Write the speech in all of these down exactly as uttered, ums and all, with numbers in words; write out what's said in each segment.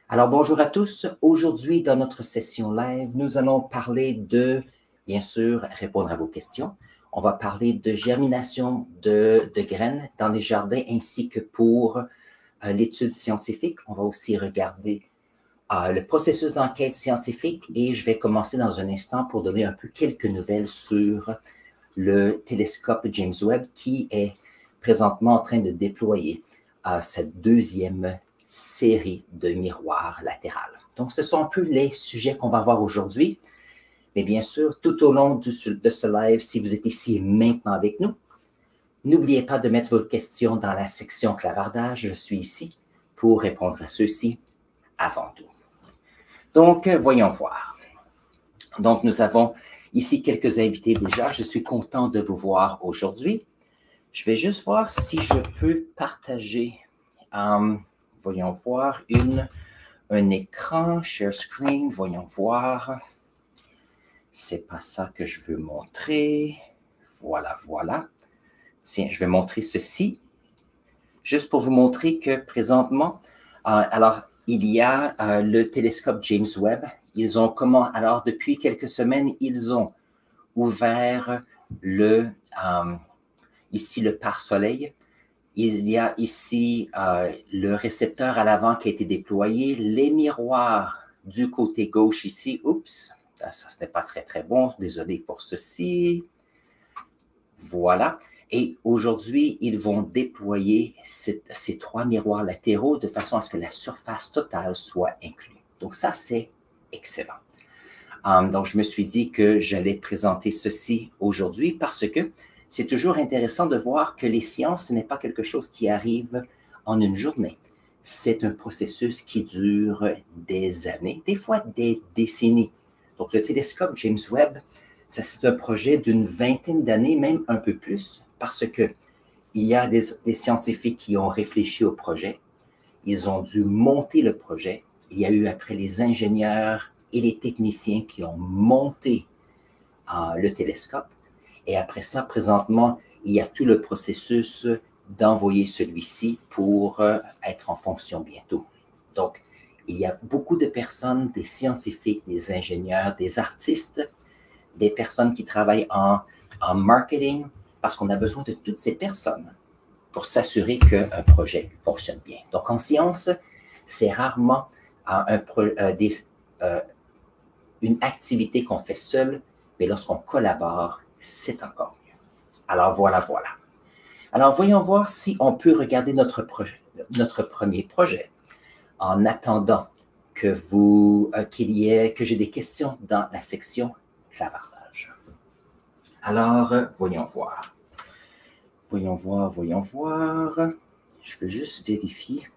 Alors, bonjour à tous. Aujourd'hui, dans notre session live, nous allons parler de, bien sûr, répondre à vos questions. On va parler de germination de, de graines dans les jardins ainsi que pour euh, l'étude scientifique. On va aussi regarder euh, le processus d'enquête scientifique et je vais commencer dans un instant pour donner un peu quelques nouvelles sur le télescope James Webb qui est présentement en train de déployer euh, cette deuxième série de miroirs latérales. Donc, ce sont un peu les sujets qu'on va voir aujourd'hui. Mais bien sûr, tout au long du, de ce live, si vous êtes ici maintenant avec nous, n'oubliez pas de mettre vos questions dans la section clavardage. Je suis ici pour répondre à ceux-ci avant tout. Donc, voyons voir. Donc, nous avons ici quelques invités déjà. Je suis content de vous voir aujourd'hui. Je vais juste voir si je peux partager, um, voyons voir, une, un écran, share screen, voyons voir. C'est pas ça que je veux montrer. Voilà, voilà. Tiens, je vais montrer ceci, juste pour vous montrer que présentement, euh, alors, il y a euh, le télescope James Webb. Ils ont comment, alors, depuis quelques semaines, ils ont ouvert le, euh, ici, le pare-soleil. Il y a ici euh, le récepteur à l'avant qui a été déployé, les miroirs du côté gauche ici. Oups, ça, ce n'est pas très, très bon. Désolé pour ceci. Voilà. Et aujourd'hui, ils vont déployer ces, ces trois miroirs latéraux de façon à ce que la surface totale soit inclue. Donc ça, c'est excellent. Um, donc, je me suis dit que j'allais présenter ceci aujourd'hui parce que c'est toujours intéressant de voir que les sciences, ce n'est pas quelque chose qui arrive en une journée. C'est un processus qui dure des années, des fois des décennies. Donc, le télescope James Webb, ça, c'est un projet d'une vingtaine d'années, même un peu plus, parce qu'il y a des, des scientifiques qui ont réfléchi au projet. Ils ont dû monter le projet. Il y a eu après les ingénieurs et les techniciens qui ont monté euh, le télescope. Et après ça, présentement, il y a tout le processus d'envoyer celui-ci pour euh, être en fonction bientôt. Donc, il y a beaucoup de personnes, des scientifiques, des ingénieurs, des artistes, des personnes qui travaillent en, en marketing, parce qu'on a besoin de toutes ces personnes pour s'assurer qu'un projet fonctionne bien. Donc, en science, c'est rarement euh, un pro, euh, des, euh, une activité qu'on fait seul, mais lorsqu'on collabore, c'est encore mieux. Alors, voilà, voilà. Alors, voyons voir si on peut regarder notre, projet, notre premier projet en attendant que vous, euh, qu'il y ait, que j'ai des questions dans la section clavardage. Alors, euh, voyons voir. Voyons voir, voyons voir. Je veux juste vérifier.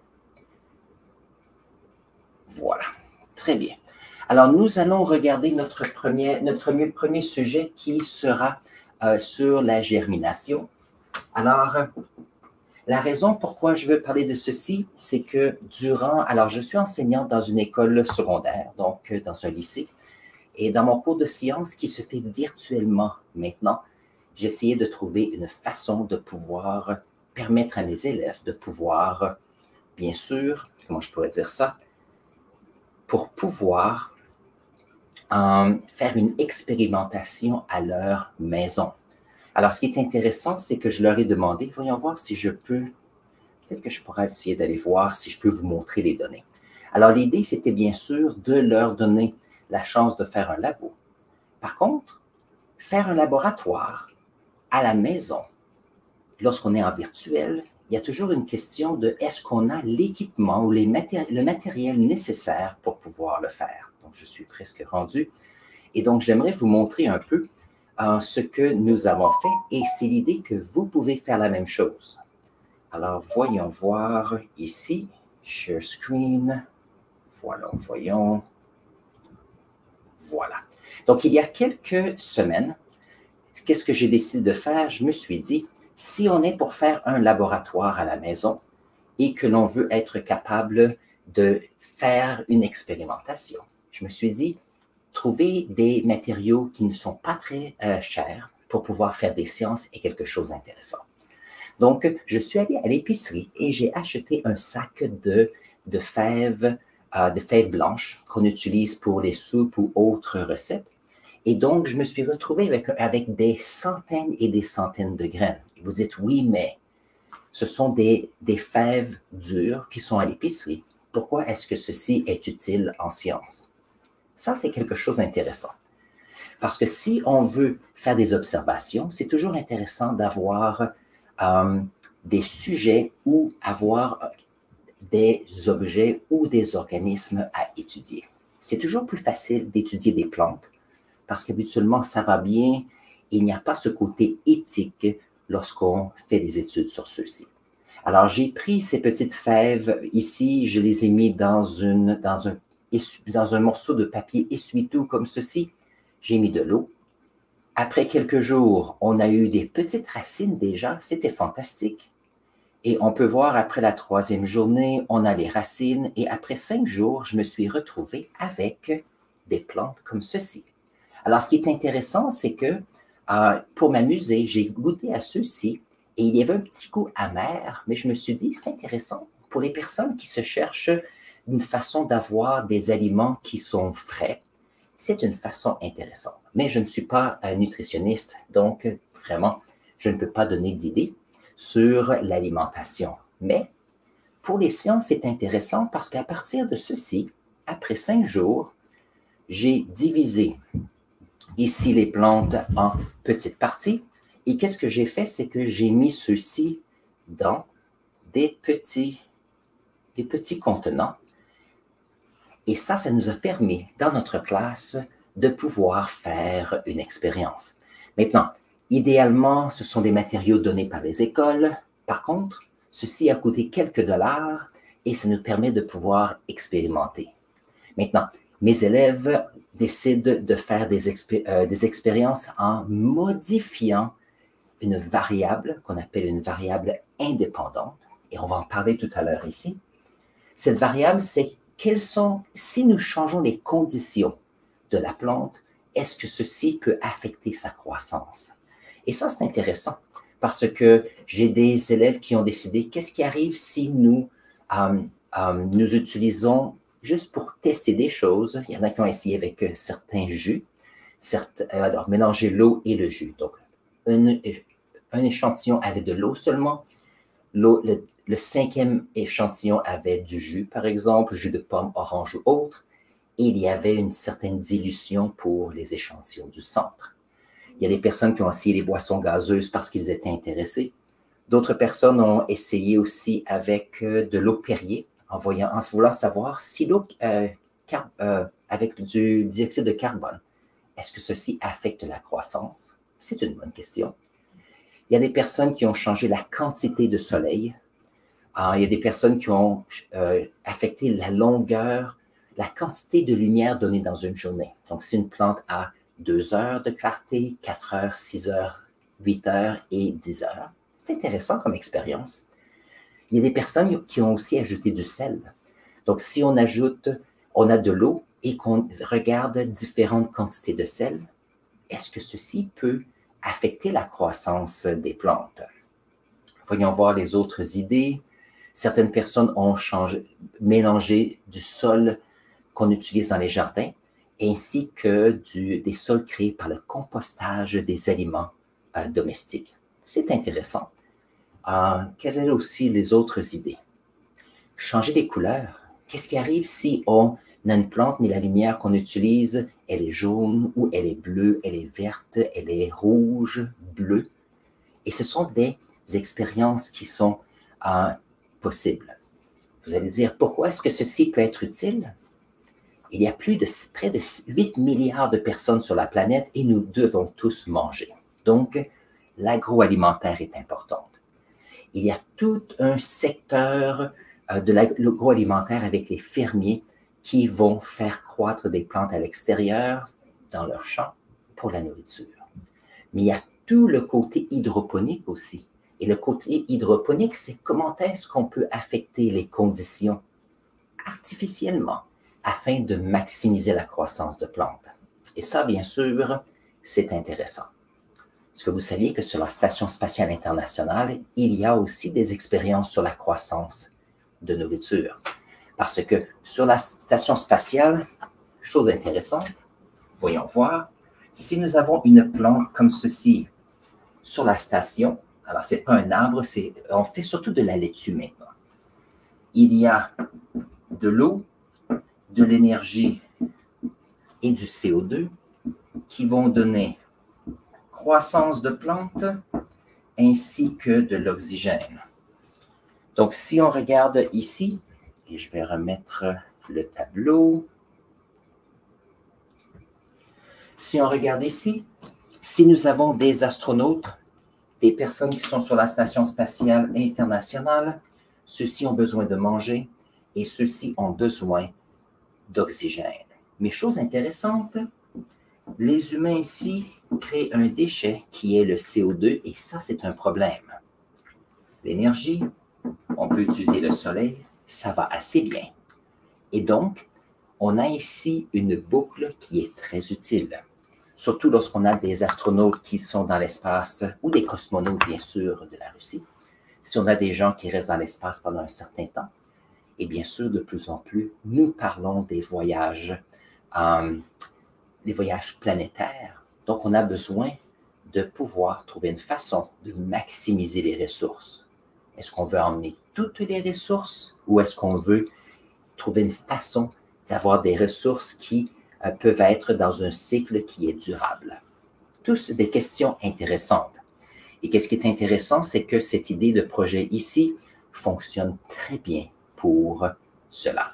Voilà. Très bien. Alors, nous allons regarder notre premier, notre premier sujet qui sera euh, sur la germination. Alors, la raison pourquoi je veux parler de ceci, c'est que durant... Alors, je suis enseignante dans une école secondaire, donc dans un lycée, et dans mon cours de sciences qui se fait virtuellement maintenant, j'essayais de trouver une façon de pouvoir permettre à mes élèves de pouvoir, bien sûr, comment je pourrais dire ça, pour pouvoir euh, faire une expérimentation à leur maison. Alors, ce qui est intéressant, c'est que je leur ai demandé, voyons voir si je peux, peut-être que je pourrais essayer d'aller voir si je peux vous montrer les données. Alors, l'idée, c'était bien sûr de leur donner la chance de faire un labo. Par contre, faire un laboratoire à la maison, lorsqu'on est en virtuel, il y a toujours une question de est-ce qu'on a l'équipement ou les matéri- le matériel nécessaire pour pouvoir le faire. Donc, je suis presque rendu. Et donc, j'aimerais vous montrer un peu euh, ce que nous avons fait et c'est l'idée que vous pouvez faire la même chose. Alors, voyons voir ici, share screen. Voilà, voyons. Voilà. Donc, il y a quelques semaines, qu'est-ce que j'ai décidé de faire? Je me suis dit, si on est pour faire un laboratoire à la maison et que l'on veut être capable de faire une expérimentation, je me suis dit, trouver des matériaux qui ne sont pas très euh, chers pour pouvoir faire des sciences est quelque chose d'intéressant. Donc, je suis allé à l'épicerie et j'ai acheté un sac de, de fèves euh, de fèves blanches qu'on utilise pour les soupes ou autres recettes. Et donc, je me suis retrouvé avec, avec des centaines et des centaines de graines. Et vous dites, oui, mais ce sont des, des fèves dures qui sont à l'épicerie. Pourquoi est-ce que ceci est utile en science? Ça, c'est quelque chose d'intéressant. Parce que si on veut faire des observations, c'est toujours intéressant d'avoir euh, des sujets ou avoir des objets ou des organismes à étudier. C'est toujours plus facile d'étudier des plantes parce qu'habituellement, ça va bien. Il n'y a pas ce côté éthique lorsqu'on fait des études sur ceux-ci. Alors, j'ai pris ces petites fèves ici, je les ai mis dans, une, dans, un, dans un morceau de papier essuie-tout comme ceci. J'ai mis de l'eau. Après quelques jours, on a eu des petites racines déjà. C'était fantastique. Et on peut voir après la troisième journée, on a les racines. Et après cinq jours, je me suis retrouvé avec des plantes comme ceci. Alors, ce qui est intéressant, c'est que euh, pour m'amuser, j'ai goûté à ceux-ci et il y avait un petit goût amer, mais je me suis dit, c'est intéressant pour les personnes qui se cherchent une façon d'avoir des aliments qui sont frais. C'est une façon intéressante. Mais je ne suis pas un nutritionniste, donc vraiment, je ne peux pas donner d'idées sur l'alimentation. Mais pour les sciences, c'est intéressant parce qu'à partir de ceci, après cinq jours, j'ai divisé ici les plantes en petites parties. Et qu'est-ce que j'ai fait? C'est que j'ai mis ceux-ci dans des petits, des petits contenants. Et ça, ça nous a permis, dans notre classe, de pouvoir faire une expérience. Maintenant, idéalement, ce sont des matériaux donnés par les écoles. Par contre, ceci a coûté quelques dollars et ça nous permet de pouvoir expérimenter. Maintenant, mes élèves décident de faire des, expé euh, des expériences en modifiant une variable qu'on appelle une variable indépendante. Et on va en parler tout à l'heure ici. Cette variable, c'est quelles sont, si nous changeons les conditions de la plante, est-ce que ceci peut affecter sa croissance? Et ça, c'est intéressant parce que j'ai des élèves qui ont décidé qu'est-ce qui arrive si nous, euh, euh, nous utilisons juste pour tester des choses. Il y en a qui ont essayé avec euh, certains jus. Certes, euh, alors, mélanger l'eau et le jus. Donc, une, un échantillon avait de l'eau seulement. L'eau, le, le cinquième échantillon avait du jus, par exemple, jus de pomme, orange ou autre. Et il y avait une certaine dilution pour les échantillons du centre. Il y a des personnes qui ont essayé les boissons gazeuses parce qu'ils étaient intéressés. D'autres personnes ont essayé aussi avec euh, de l'eau Perrier, en, voyant, en voulant savoir si l'eau euh, euh, avec du dioxyde de carbone, est-ce que ceci affecte la croissance? C'est une bonne question. Il y a des personnes qui ont changé la quantité de soleil. Alors, il y a des personnes qui ont euh, affecté la longueur, la quantité de lumière donnée dans une journée. Donc, si une plante a deux heures de clarté, quatre heures, six heures, huit heures et dix heures, c'est intéressant comme expérience. Il y a des personnes qui ont aussi ajouté du sel. Donc, si on ajoute, on a de l'eau et qu'on regarde différentes quantités de sel, est-ce que ceci peut affecter la croissance des plantes? Voyons voir les autres idées. Certaines personnes ont changé, mélangé du sol qu'on utilise dans les jardins ainsi que du, des sols créés par le compostage des aliments euh, domestiques. C'est intéressant. Euh, quelles sont aussi les autres idées? Changer les couleurs. Qu'est-ce qui arrive si on a une plante, mais la lumière qu'on utilise, elle est jaune, ou elle est bleue, elle est verte, elle est rouge, bleue? Et ce sont des expériences qui sont euh, possibles. Vous allez dire, pourquoi est-ce que ceci peut être utile? Il y a plus de près de huit milliards de personnes sur la planète et nous devons tous manger. Donc, l'agroalimentaire est importante. Il y a tout un secteur euh, de l'agroalimentaire avec les fermiers qui vont faire croître des plantes à l'extérieur, dans leurs champs, pour la nourriture. Mais il y a tout le côté hydroponique aussi. Et le côté hydroponique, c'est comment est-ce qu'on peut affecter les conditions artificiellement afin de maximiser la croissance de plantes. Et ça, bien sûr, c'est intéressant. Est-ce que vous saviez que sur la Station spatiale internationale, il y a aussi des expériences sur la croissance de nourriture? Parce que sur la station spatiale, chose intéressante, voyons voir, si nous avons une plante comme ceci sur la station, alors ce n'est pas un arbre, c'est, on fait surtout de la laitue maintenant. Il y a de l'eau, de l'énergie et du C O deux qui vont donner croissance de plantes ainsi que de l'oxygène. Donc, si on regarde ici, et je vais remettre le tableau. Si on regarde ici, si nous avons des astronautes, des personnes qui sont sur la Station spatiale internationale, ceux-ci ont besoin de manger et ceux-ci ont besoin d'oxygène. Mais chose intéressante, les humains ici créent un déchet qui est le C O deux et ça, c'est un problème. L'énergie, on peut utiliser le soleil, ça va assez bien. Et donc, on a ici une boucle qui est très utile. Surtout lorsqu'on a des astronautes qui sont dans l'espace, ou des cosmonautes, bien sûr, de la Russie. Si on a des gens qui restent dans l'espace pendant un certain temps, et bien sûr, de plus en plus, nous parlons des voyages, euh, des voyages planétaires. Donc, on a besoin de pouvoir trouver une façon de maximiser les ressources. Est-ce qu'on veut emmener toutes les ressources ou est-ce qu'on veut trouver une façon d'avoir des ressources qui euh, peuvent être dans un cycle qui est durable? Tous des questions intéressantes. Et qu'est-ce qui est intéressant, c'est que cette idée de projet ici fonctionne très bien pour cela.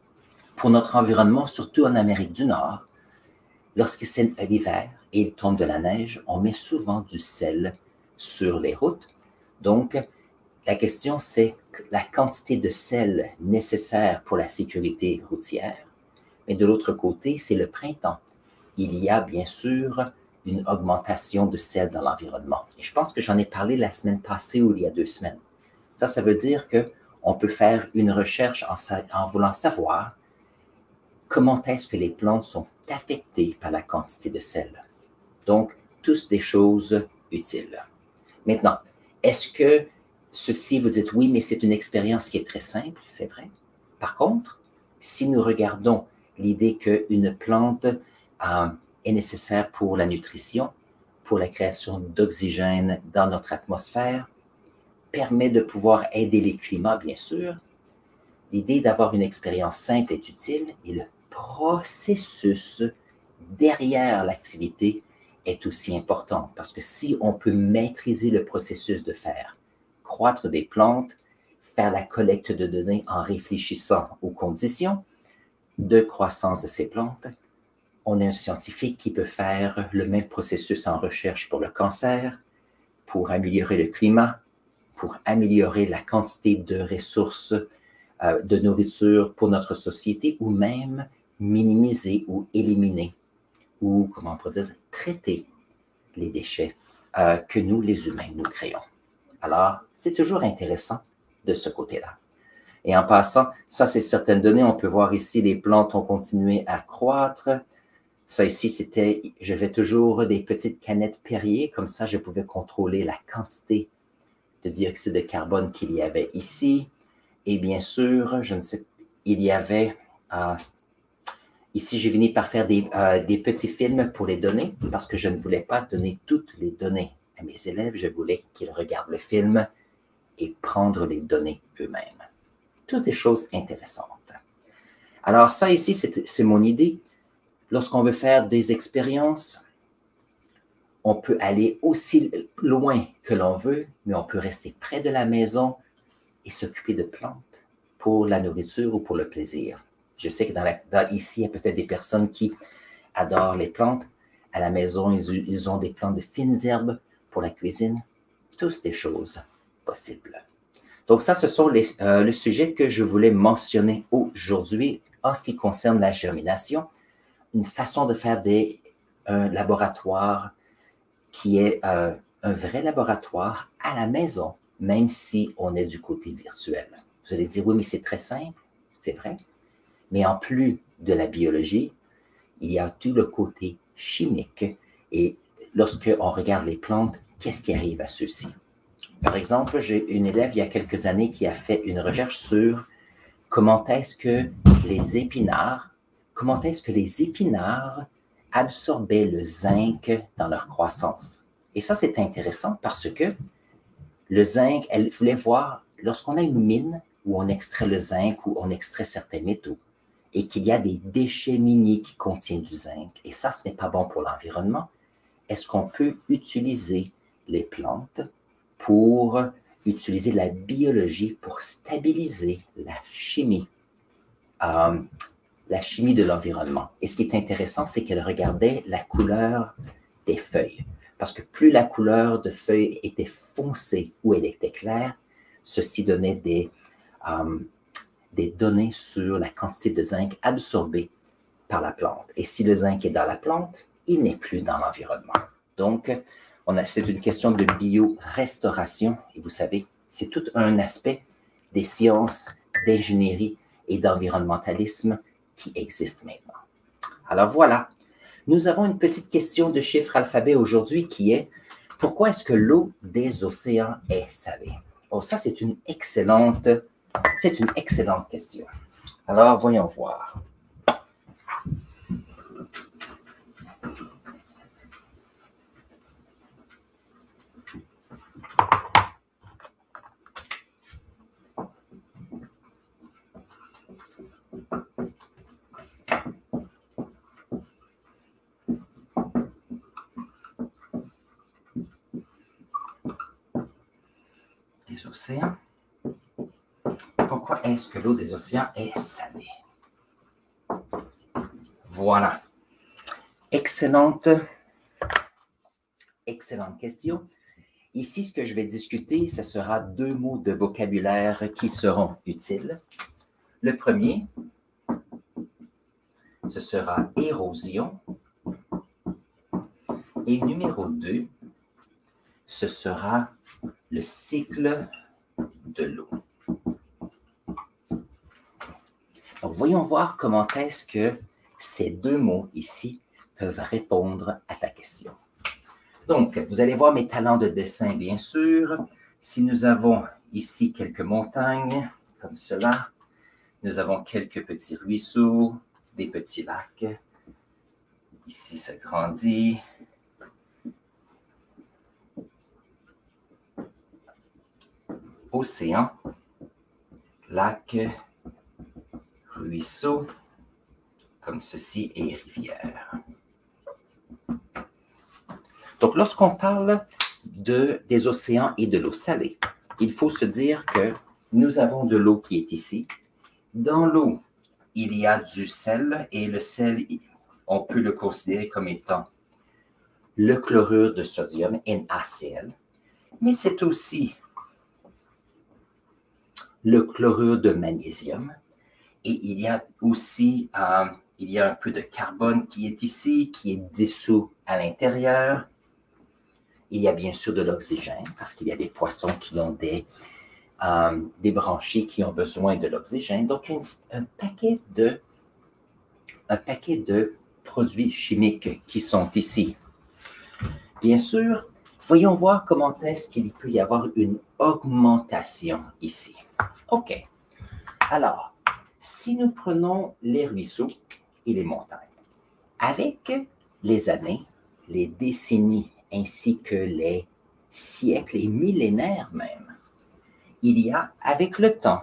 Pour notre environnement, surtout en Amérique du Nord, lorsque c'est l'hiver et il tombe de la neige, on met souvent du sel sur les routes. Donc, la question, c'est la quantité de sel nécessaire pour la sécurité routière. Mais de l'autre côté, c'est le printemps. Il y a bien sûr une augmentation de sel dans l'environnement. Et je pense que j'en ai parlé la semaine passée ou il y a deux semaines. Ça, ça veut dire qu'on peut faire une recherche en, en voulant savoir comment est-ce que les plantes sont affectées par la quantité de sel. Donc, tous des choses utiles. Maintenant, est-ce que ceci, vous dites, oui, mais c'est une expérience qui est très simple, c'est vrai. Par contre, si nous regardons l'idée qu'une plante euh, est nécessaire pour la nutrition, pour la création d'oxygène dans notre atmosphère, permet de pouvoir aider les climats, bien sûr, l'idée d'avoir une expérience simple est utile et le processus derrière l'activité est aussi important parce que si on peut maîtriser le processus de faire croître des plantes, faire la collecte de données en réfléchissant aux conditions de croissance de ces plantes, on est un scientifique qui peut faire le même processus en recherche pour le cancer, pour améliorer le climat, pour améliorer la quantité de ressources euh, de nourriture pour notre société ou même minimiser ou éliminer ou, comment on pourrait dire, traiter les déchets euh, que nous, les humains, nous créons. Alors, c'est toujours intéressant de ce côté-là. Et en passant, ça, c'est certaines données. On peut voir ici, les plantes ont continué à croître. Ça ici, c'était, je vais toujours des petites canettes Perrier. Comme ça, je pouvais contrôler la quantité de dioxyde de carbone qu'il y avait ici. Et bien sûr, je ne sais, il y avait, euh, ici, j'ai fini par faire des, euh, des petits films pour les données parce que je ne voulais pas donner toutes les données à mes élèves. Je voulais qu'ils regardent le film et prendre les données eux-mêmes. Toutes des choses intéressantes. Alors ça ici, c'est mon idée. Lorsqu'on veut faire des expériences, on peut aller aussi loin que l'on veut, mais on peut rester près de la maison et s'occuper de plantes pour la nourriture ou pour le plaisir. Je sais que dans la, dans, ici, il y a peut-être des personnes qui adorent les plantes. À la maison, ils, ils ont des plantes de fines herbes pour la cuisine. Toutes des choses possibles. Donc ça, ce sont les, euh, le sujet que je voulais mentionner aujourd'hui en ce qui concerne la germination. Une façon de faire des, un laboratoire qui est euh, un vrai laboratoire à la maison, même si on est du côté virtuel. Vous allez dire, oui, mais c'est très simple, c'est vrai. Mais en plus de la biologie, il y a tout le côté chimique. Et lorsqu'on regarde les plantes, qu'est-ce qui arrive à ceux-ci? Par exemple, j'ai une élève il y a quelques années qui a fait une recherche sur comment est-ce que les épinards, comment est-ce que les épinards absorbaient le zinc dans leur croissance. Et ça, c'est intéressant parce que le zinc, elle voulait voir, lorsqu'on a une mine où on extrait le zinc, où on extrait certains métaux, et qu'il y a des déchets miniers qui contiennent du zinc, et ça, ce n'est pas bon pour l'environnement, est-ce qu'on peut utiliser les plantes pour utiliser la biologie pour stabiliser la chimie, euh, la chimie de l'environnement. Et ce qui est intéressant, c'est qu'elle regardait la couleur des feuilles. Parce que plus la couleur de feuilles était foncée ou elle était claire, ceci donnait des, euh, des données sur la quantité de zinc absorbée par la plante. Et si le zinc est dans la plante, il n'est plus dans l'environnement. Donc, c'est une question de biorestauration. Et vous savez, c'est tout un aspect des sciences d'ingénierie et d'environnementalisme qui existe maintenant. Alors voilà, nous avons une petite question de chiffre alphabet aujourd'hui qui est « Pourquoi est-ce que l'eau des océans est salée? » Oh, ça, c'est une excellente, c'est une excellente question. Alors, voyons voir. Des océans. Pourquoi est-ce que l'eau des océans est salée? Voilà. Excellente, excellente question. Ici, ce que je vais discuter, ce sera deux mots de vocabulaire qui seront utiles. Le premier, ce sera érosion. Et numéro deux, ce sera le cycle de l'eau. Donc, voyons voir comment est-ce que ces deux mots ici peuvent répondre à ta question. Donc, vous allez voir mes talents de dessin, bien sûr. Si nous avons ici quelques montagnes, comme cela, nous avons quelques petits ruisseaux, des petits lacs. Ici, ça grandit. Océan, lac, ruisseau, comme ceci, et rivière. Donc, lorsqu'on parle de, des océans et de l'eau salée, il faut se dire que nous avons de l'eau qui est ici. Dans l'eau, il y a du sel, et le sel, on peut le considérer comme étant le chlorure de sodium, NaCl, mais c'est aussi le chlorure de magnésium, et il y a aussi euh, il y a un peu de carbone qui est ici, qui est dissous à l'intérieur. Il y a bien sûr de l'oxygène, parce qu'il y a des poissons qui ont des, euh, des branchies qui ont besoin de l'oxygène. Donc, un, un, paquet de, un paquet de produits chimiques qui sont ici. Bien sûr, voyons voir comment est-ce qu'il peut y avoir une augmentation ici. OK. Alors, si nous prenons les ruisseaux et les montagnes, avec les années, les décennies, ainsi que les siècles et millénaires même, il y a, avec le temps,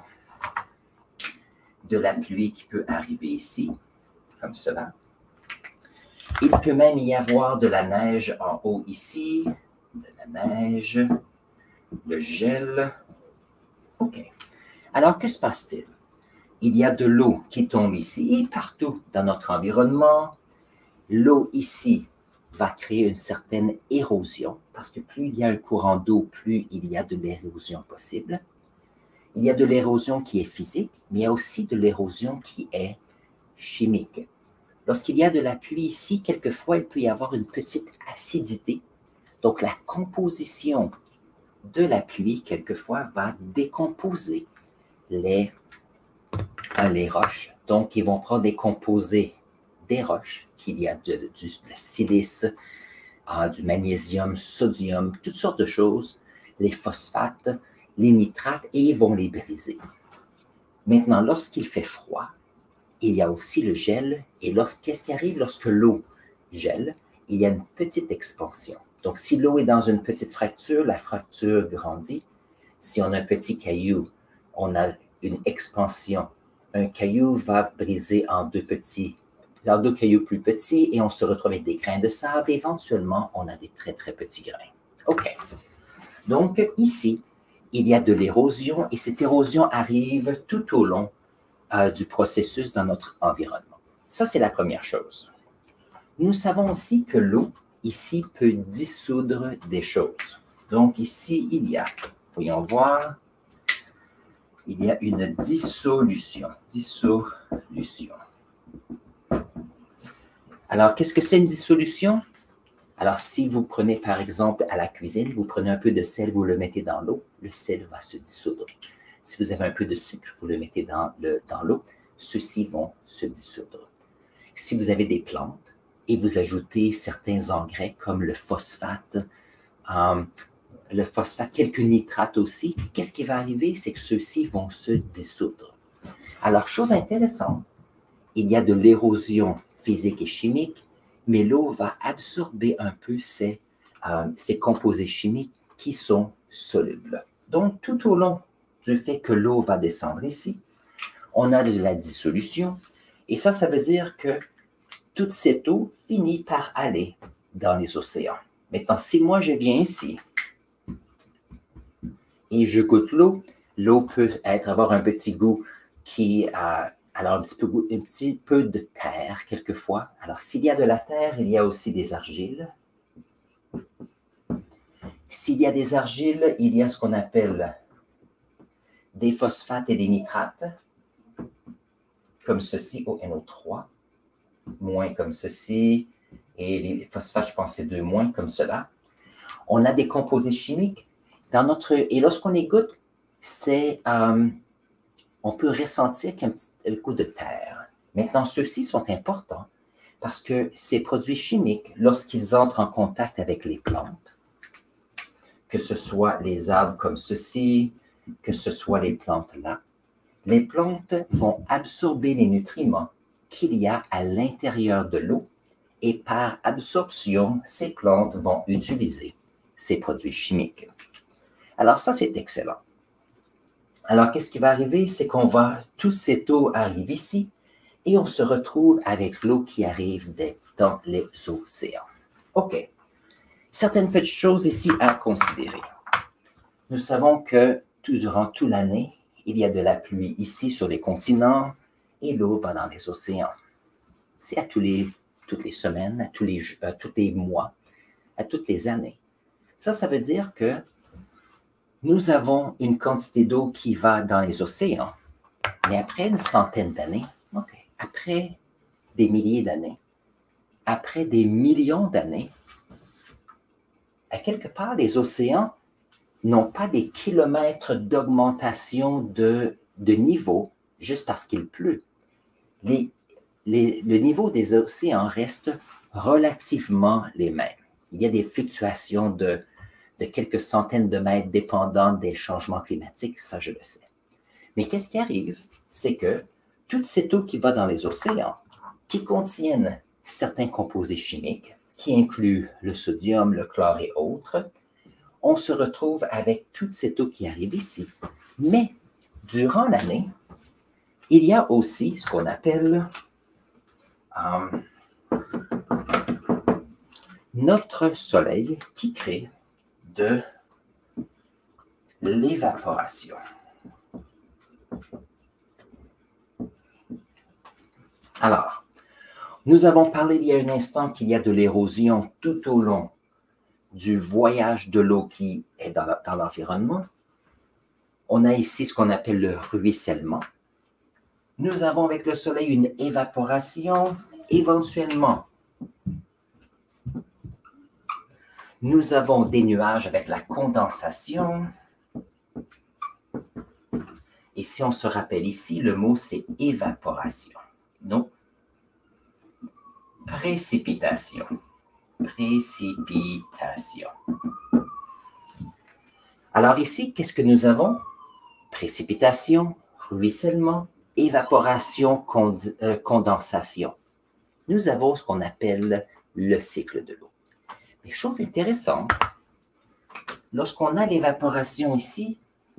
de la pluie qui peut arriver ici, comme cela. Il peut même y avoir de la neige en haut ici, de la neige, le gel. OK. Alors, que se passe-t-il? Il y a de l'eau qui tombe ici et partout dans notre environnement. L'eau ici va créer une certaine érosion, parce que plus il y a un courant d'eau, plus il y a de l'érosion possible. Il y a de l'érosion qui est physique, mais il y a aussi de l'érosion qui est chimique. Lorsqu'il y a de la pluie ici, quelquefois, il peut y avoir une petite acidité. Donc, la composition de la pluie, quelquefois, va décomposer les, euh, les roches. Donc, ils vont prendre des composés des roches, qu'il y a de, de, du de silice, euh, du magnésium, sodium, toutes sortes de choses, les phosphates, les nitrates, et ils vont les briser. Maintenant, lorsqu'il fait froid, il y a aussi le gel. Et qu'est-ce qui arrive lorsque l'eau gèle? Il y a une petite expansion. Donc, si l'eau est dans une petite fracture, la fracture grandit. Si on a un petit caillou, on a une expansion. Un caillou va briser en deux petits, en deux cailloux plus petits et on se retrouve avec des grains de sable. Éventuellement, on a des très, très petits grains. OK. Donc, ici, il y a de l'érosion et cette érosion arrive tout au long euh, du processus dans notre environnement. Ça, c'est la première chose. Nous savons aussi que l'eau, ici, peut dissoudre des choses. Donc, ici, il y a, voyons voir, il y a une dissolution. Dissolution. Alors, qu'est-ce que c'est une dissolution? Alors, si vous prenez, par exemple, à la cuisine, vous prenez un peu de sel, vous le mettez dans l'eau, le sel va se dissoudre. Si vous avez un peu de sucre, vous le mettez dans le, dans l'eau, ceux-ci vont se dissoudre. Si vous avez des plantes et vous ajoutez certains engrais comme le phosphate, euh, le phosphate, quelques nitrates aussi, qu'est-ce qui va arriver? C'est que ceux-ci vont se dissoudre. Alors, chose intéressante, il y a de l'érosion physique et chimique, mais l'eau va absorber un peu ces, euh, ces composés chimiques qui sont solubles. Donc, tout au long du fait que l'eau va descendre ici, on a de la dissolution, et ça, ça veut dire que toute cette eau finit par aller dans les océans. Maintenant, si moi je viens ici et je goûte l'eau, l'eau peut être, avoir un petit goût qui a alors un petit, peu, un petit peu de terre quelquefois. Alors, s'il y a de la terre, il y a aussi des argiles. S'il y a des argiles, il y a ce qu'on appelle des phosphates et des nitrates, comme ceci, O N O trois, moins comme ceci, et les phosphates, je pense, c'est deux moins comme cela. On a des composés chimiques dans notre... Et lorsqu'on les goûte, c'est... Euh, on peut ressentir qu'un petit coup de terre. Maintenant, ceux-ci sont importants parce que ces produits chimiques, lorsqu'ils entrent en contact avec les plantes, que ce soit les arbres comme ceci, que ce soit les plantes là, les plantes vont absorber les nutriments qu'il y a à l'intérieur de l'eau et par absorption, ces plantes vont utiliser ces produits chimiques. Alors ça, c'est excellent. Alors, qu'est-ce qui va arriver? C'est qu'on va, toute cette eau arrive ici et on se retrouve avec l'eau qui arrive dans les océans. OK. Certaines petites choses ici à considérer. Nous savons que tout, durant toute l'année, il y a de la pluie ici sur les continents et l'eau va dans les océans. C'est à tous les, toutes les semaines, à tous les, à tous les mois, à toutes les années. Ça, ça veut dire que nous avons une quantité d'eau qui va dans les océans, mais après une centaine d'années, okay, après des milliers d'années, après des millions d'années, à quelque part, les océans n'ont pas des kilomètres d'augmentation de, de niveau juste parce qu'il pleut. Les, les, le niveau des océans reste relativement les mêmes. Il y a des fluctuations de de quelques centaines de mètres dépendant des changements climatiques, ça je le sais. Mais qu'est-ce qui arrive? C'est que toute cette eau qui va dans les océans, qui contiennent certains composés chimiques, qui incluent le sodium, le chlore et autres, on se retrouve avec toute cette eau qui arrive ici. Mais durant l'année, il y a aussi ce qu'on appelle euh, notre soleil qui crée de l'évaporation. Alors, nous avons parlé il y a un instant qu'il y a de l'érosion tout au long du voyage de l'eau qui est dans l'environnement. On a ici ce qu'on appelle le ruissellement. Nous avons avec le soleil une évaporation, éventuellement. Nous avons des nuages avec la condensation. Et si on se rappelle ici, le mot c'est évaporation. Donc, précipitation. Précipitation. Alors ici, qu'est-ce que nous avons? Précipitation, ruissellement, évaporation, cond euh, condensation. Nous avons ce qu'on appelle le cycle de l'eau. Mais chose intéressante, lorsqu'on a l'évaporation ici,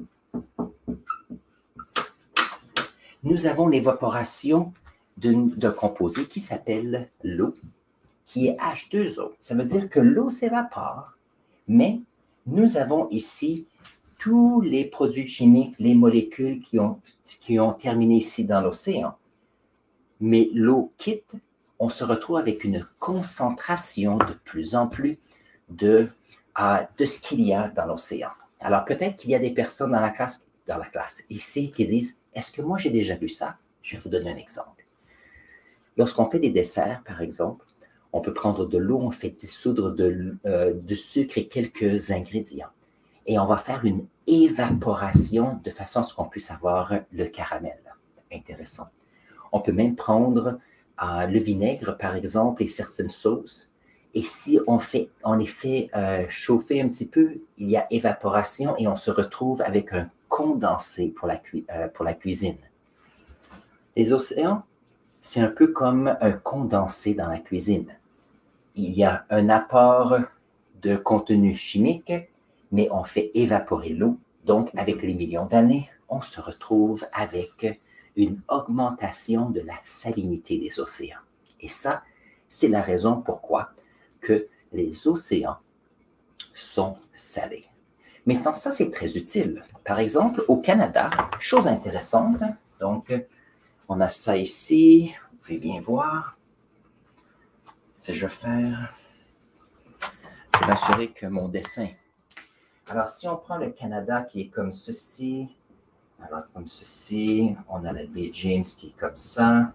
nous avons l'évaporation d'un composé qui s'appelle l'eau, qui est H deux O. Ça veut dire que l'eau s'évapore, mais nous avons ici tous les produits chimiques, les molécules qui ont, qui ont terminé ici dans l'océan. Mais l'eau quitte, on se retrouve avec une concentration de plus en plus de, uh, de ce qu'il y a dans l'océan. Alors peut-être qu'il y a des personnes dans la classe, dans la classe ici qui disent « Est-ce que moi j'ai déjà vu ça? » Je vais vous donner un exemple. Lorsqu'on fait des desserts, par exemple, on peut prendre de l'eau, on fait dissoudre de, euh, du sucre et quelques ingrédients. Et on va faire une évaporation de façon à ce qu'on puisse avoir le caramel. Intéressant. On peut même prendre euh, le vinaigre, par exemple, et certaines sauces. Et si on, fait, on les fait euh, chauffer un petit peu, il y a évaporation et on se retrouve avec un condensé pour la, cu euh, pour la cuisine. Les océans, c'est un peu comme un condensé dans la cuisine. Il y a un apport de contenu chimique, mais on fait évaporer l'eau. Donc, avec les millions d'années, on se retrouve avec une augmentation de la salinité des océans. Et ça, c'est la raison pourquoi que les océans sont salés. Maintenant, ça, c'est très utile. Par exemple, au Canada, chose intéressante, donc, on a ça ici, vous pouvez bien voir. Si je vais faire, je vais m'assurer que mon dessin. Alors, si on prend le Canada qui est comme ceci, alors comme ceci, on a la baie James qui est comme ça,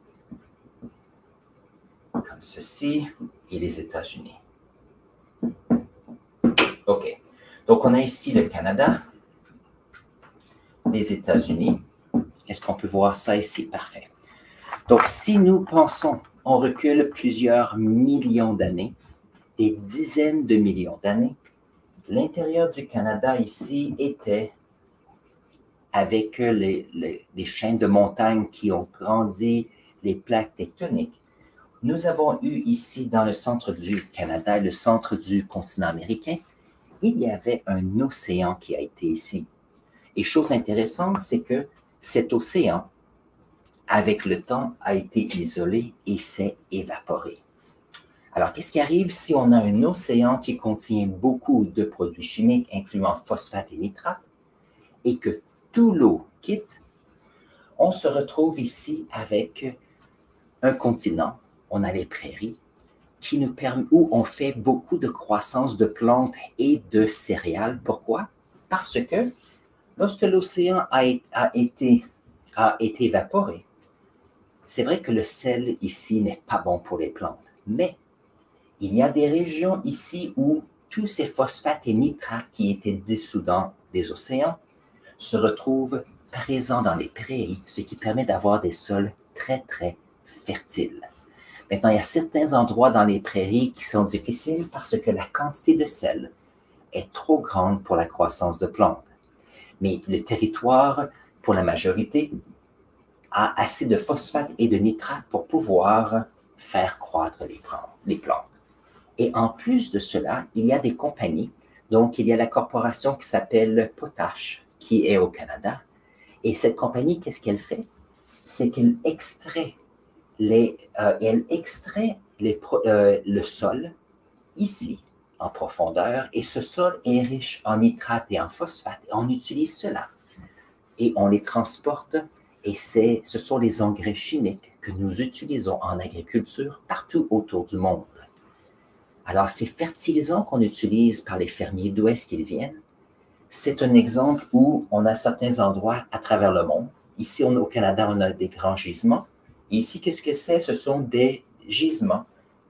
comme ceci, et les États-Unis. OK. Donc, on a ici le Canada, les États-Unis. Est-ce qu'on peut voir ça ici? Parfait. Donc, si nous pensons, on recule plusieurs millions d'années, des dizaines de millions d'années, l'intérieur du Canada ici était avec les, les, les chaînes de montagnes qui ont grandi, les plaques tectoniques. Nous avons eu ici, dans le centre du Canada, le centre du continent américain, il y avait un océan qui a été ici. Et chose intéressante, c'est que cet océan, avec le temps, a été isolé et s'est évaporé. Alors, qu'est-ce qui arrive si on a un océan qui contient beaucoup de produits chimiques, incluant phosphate et nitrate, et que tout l'eau quitte? On se retrouve ici avec un continent, on a les prairies, qui nous permet, où on fait beaucoup de croissance de plantes et de céréales. Pourquoi? Parce que lorsque l'océan a, a, été, a été évaporé, c'est vrai que le sel ici n'est pas bon pour les plantes, mais il y a des régions ici où tous ces phosphates et nitrates qui étaient dissous dans les océans se retrouvent présents dans les prairies, ce qui permet d'avoir des sols très, très fertiles. Maintenant, il y a certains endroits dans les prairies qui sont difficiles parce que la quantité de sel est trop grande pour la croissance de plantes. Mais le territoire, pour la majorité, a assez de phosphate et de nitrate pour pouvoir faire croître les plantes. Et en plus de cela, il y a des compagnies. Donc, il y a la corporation qui s'appelle Potash, qui est au Canada. Et cette compagnie, qu'est-ce qu'elle fait? C'est qu'elle extrait, les, euh, elle extrait les, euh, le sol ici, en profondeur, et ce sol est riche en nitrate et en phosphate. Et on utilise cela. Et on les transporte, et ce sont les engrais chimiques que nous utilisons en agriculture partout autour du monde. Alors, ces fertilisants qu'on utilise par les fermiers, d'où est-ce qu'ils viennent? C'est un exemple où on a certains endroits à travers le monde. Ici, on, au Canada, on a des grands gisements. Et ici, qu'est-ce que c'est? Ce sont des gisements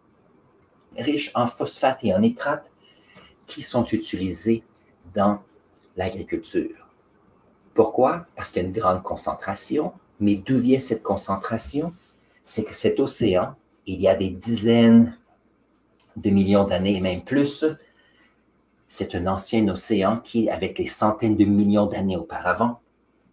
riches en phosphate et en nitrate qui sont utilisés dans l'agriculture. Pourquoi? Parce qu'il y a une grande concentration. Mais d'où vient cette concentration? C'est que cet océan, il y a des dizaines de millions d'années et même plus, c'est un ancien océan qui, avec les centaines de millions d'années auparavant,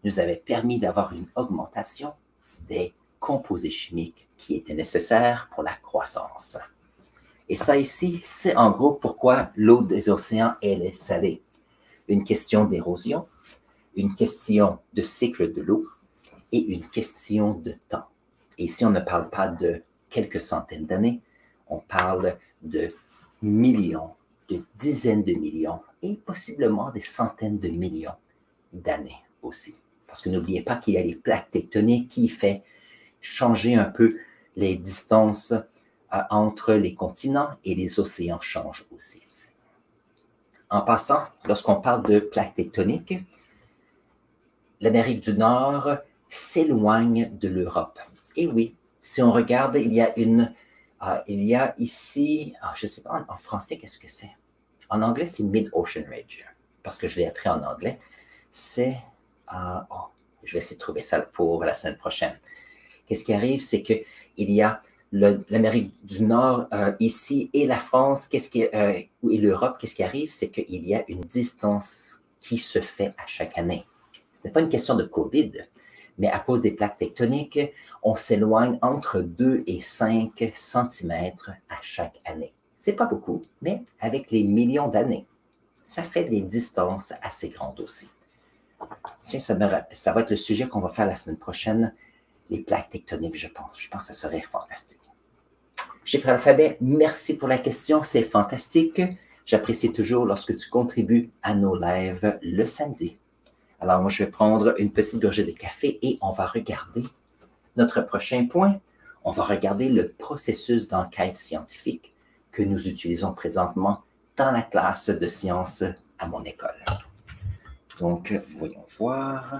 nous avait permis d'avoir une augmentation des composés chimiques qui étaient nécessaires pour la croissance. Et ça ici, c'est en gros pourquoi l'eau des océans, elle est salée. Une question d'érosion, une question de cycle de l'eau et une question de temps. Et ici, on ne parle pas de quelques centaines d'années, on parle de millions, de dizaines de millions et possiblement des centaines de millions d'années aussi. Parce que n'oubliez pas qu'il y a les plaques tectoniques qui font changer un peu les distances euh, entre les continents et les océans changent aussi. En passant, lorsqu'on parle de plaques tectoniques, l'Amérique du Nord s'éloigne de l'Europe. Et oui, si on regarde, il y a une, euh, il y a ici, oh, je ne sais pas en, en français qu'est-ce que c'est. En anglais, c'est Mid-Ocean Ridge, parce que je l'ai appris en anglais. C'est, euh, oh, je vais essayer de trouver ça pour la semaine prochaine. Qu'est-ce qui arrive, c'est qu'il y a l'Amérique du Nord euh, ici et la France, qu'est-ce qui, euh, et l'Europe, qu'est-ce qui arrive, c'est qu'il y a une distance qui se fait à chaque année. Ce n'est pas une question de COVID, mais à cause des plaques tectoniques, on s'éloigne entre deux et cinq centimètres à chaque année. Ce n'est pas beaucoup, mais avec les millions d'années, ça fait des distances assez grandes aussi. Tiens, ça, me, ça va être le sujet qu'on va faire la semaine prochaine, les plaques tectoniques, je pense. Je pense que ça serait fantastique. Chiffre alphabet, merci pour la question, c'est fantastique. J'apprécie toujours lorsque tu contribues à nos lives le samedi. Alors moi, je vais prendre une petite gorgée de café et on va regarder notre prochain point. On va regarder le processus d'enquête scientifique que nous utilisons présentement dans la classe de sciences à mon école. Donc, voyons voir.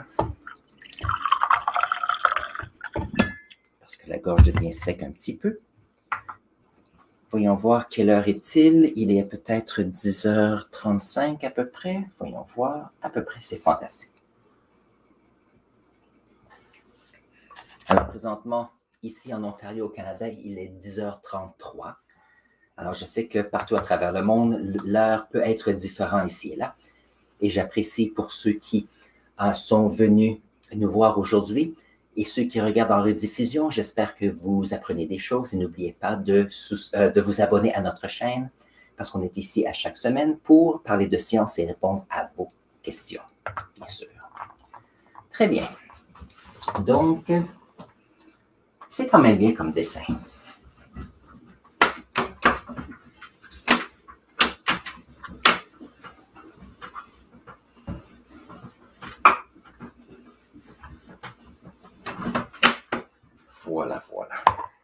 Parce que la gorge devient sec un petit peu. Voyons voir quelle heure est-il. Il est peut-être dix heures trente-cinq à peu près. Voyons voir. À peu près, c'est fantastique. Alors, présentement, ici en Ontario, au Canada, il est dix heures trente-trois. Alors, je sais que partout à travers le monde, l'heure peut être différente ici et là. Et j'apprécie pour ceux qui euh, sont venus nous voir aujourd'hui. Et ceux qui regardent en rediffusion, j'espère que vous apprenez des choses et n'oubliez pas de, euh, de vous abonner à notre chaîne parce qu'on est ici à chaque semaine pour parler de science et répondre à vos questions, bien sûr. Très bien. Donc, c'est quand même bien comme dessin. Voilà, voilà.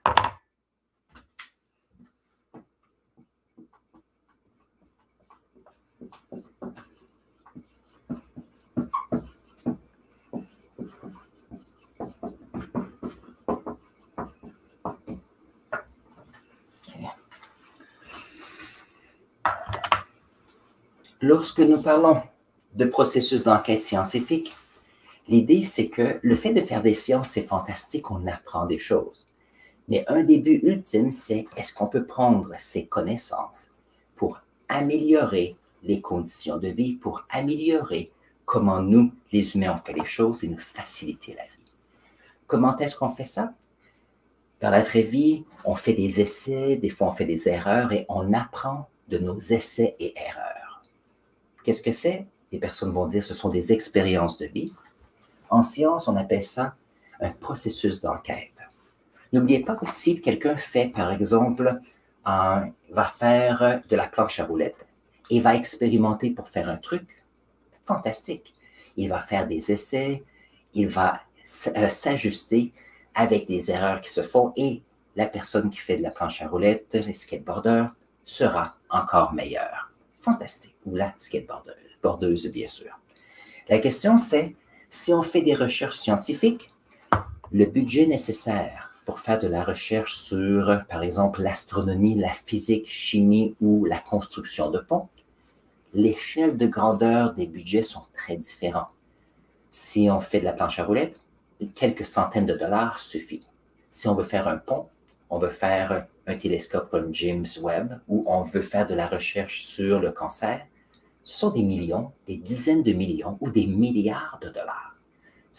Lorsque nous parlons de processus d'enquête scientifique, l'idée, c'est que le fait de faire des sciences, c'est fantastique, on apprend des choses. Mais un des buts ultimes, c'est est-ce qu'on peut prendre ces connaissances pour améliorer les conditions de vie, pour améliorer comment nous, les humains, on fait les choses et nous faciliter la vie. Comment est-ce qu'on fait ça? Dans la vraie vie, on fait des essais, des fois on fait des erreurs et on apprend de nos essais et erreurs. Qu'est-ce que c'est? Les personnes vont dire que ce sont des expériences de vie. En science, on appelle ça un processus d'enquête. N'oubliez pas que si quelqu'un fait, par exemple, un, va faire de la planche à roulettes et va expérimenter pour faire un truc, fantastique. Il va faire des essais, il va s'ajuster avec des erreurs qui se font et la personne qui fait de la planche à roulettes, les skateboarders, sera encore meilleure. Fantastique. Ou la skateboardeuse, bordeuse, bien sûr. La question, c'est, si on fait des recherches scientifiques, le budget nécessaire pour faire de la recherche sur, par exemple, l'astronomie, la physique, chimie ou la construction de ponts, l'échelle de grandeur des budgets sont très différents. Si on fait de la planche à roulettes, quelques centaines de dollars suffit. Si on veut faire un pont, on veut faire un télescope comme James Webb ou on veut faire de la recherche sur le cancer, ce sont des millions, des dizaines de millions ou des milliards de dollars.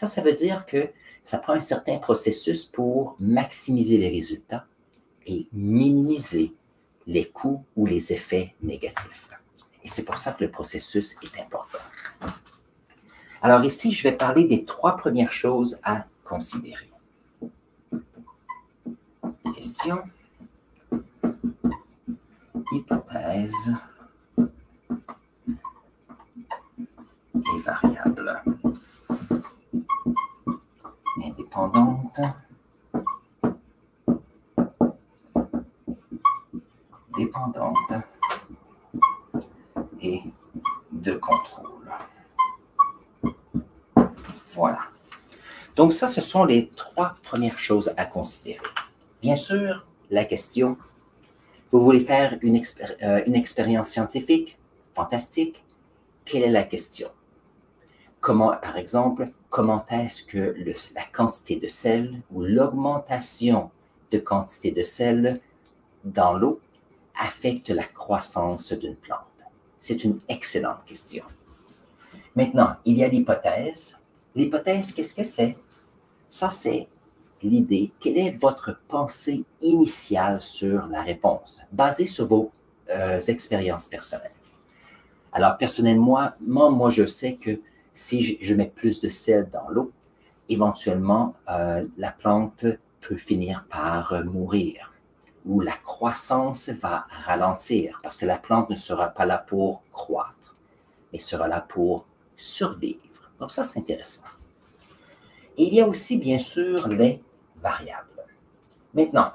Ça, ça veut dire que ça prend un certain processus pour maximiser les résultats et minimiser les coûts ou les effets négatifs. Et c'est pour ça que le processus est important. Alors ici, je vais parler des trois premières choses à considérer. Question, hypothèse et variable. Indépendante, dépendante et de contrôle. Voilà. Donc ça, ce sont les trois premières choses à considérer. Bien sûr, la question, vous voulez faire une, expéri euh, une expérience scientifique? Fantastique. Quelle est la question? Comment, par exemple, comment est-ce que le, la quantité de sel ou l'augmentation de quantité de sel dans l'eau affecte la croissance d'une plante? C'est une excellente question. Maintenant, il y a l'hypothèse. L'hypothèse, qu'est-ce que c'est? Ça, c'est l'idée. Quelle est votre pensée initiale sur la réponse, basée sur vos euh, expériences personnelles? Alors, personnellement, moi, moi, je sais que si je, je mets plus de sel dans l'eau, éventuellement, euh, la plante peut finir par euh, mourir, ou la croissance va ralentir, parce que la plante ne sera pas là pour croître, mais sera là pour survivre. Donc ça, c'est intéressant. Et il y a aussi, bien sûr, les variables. Maintenant,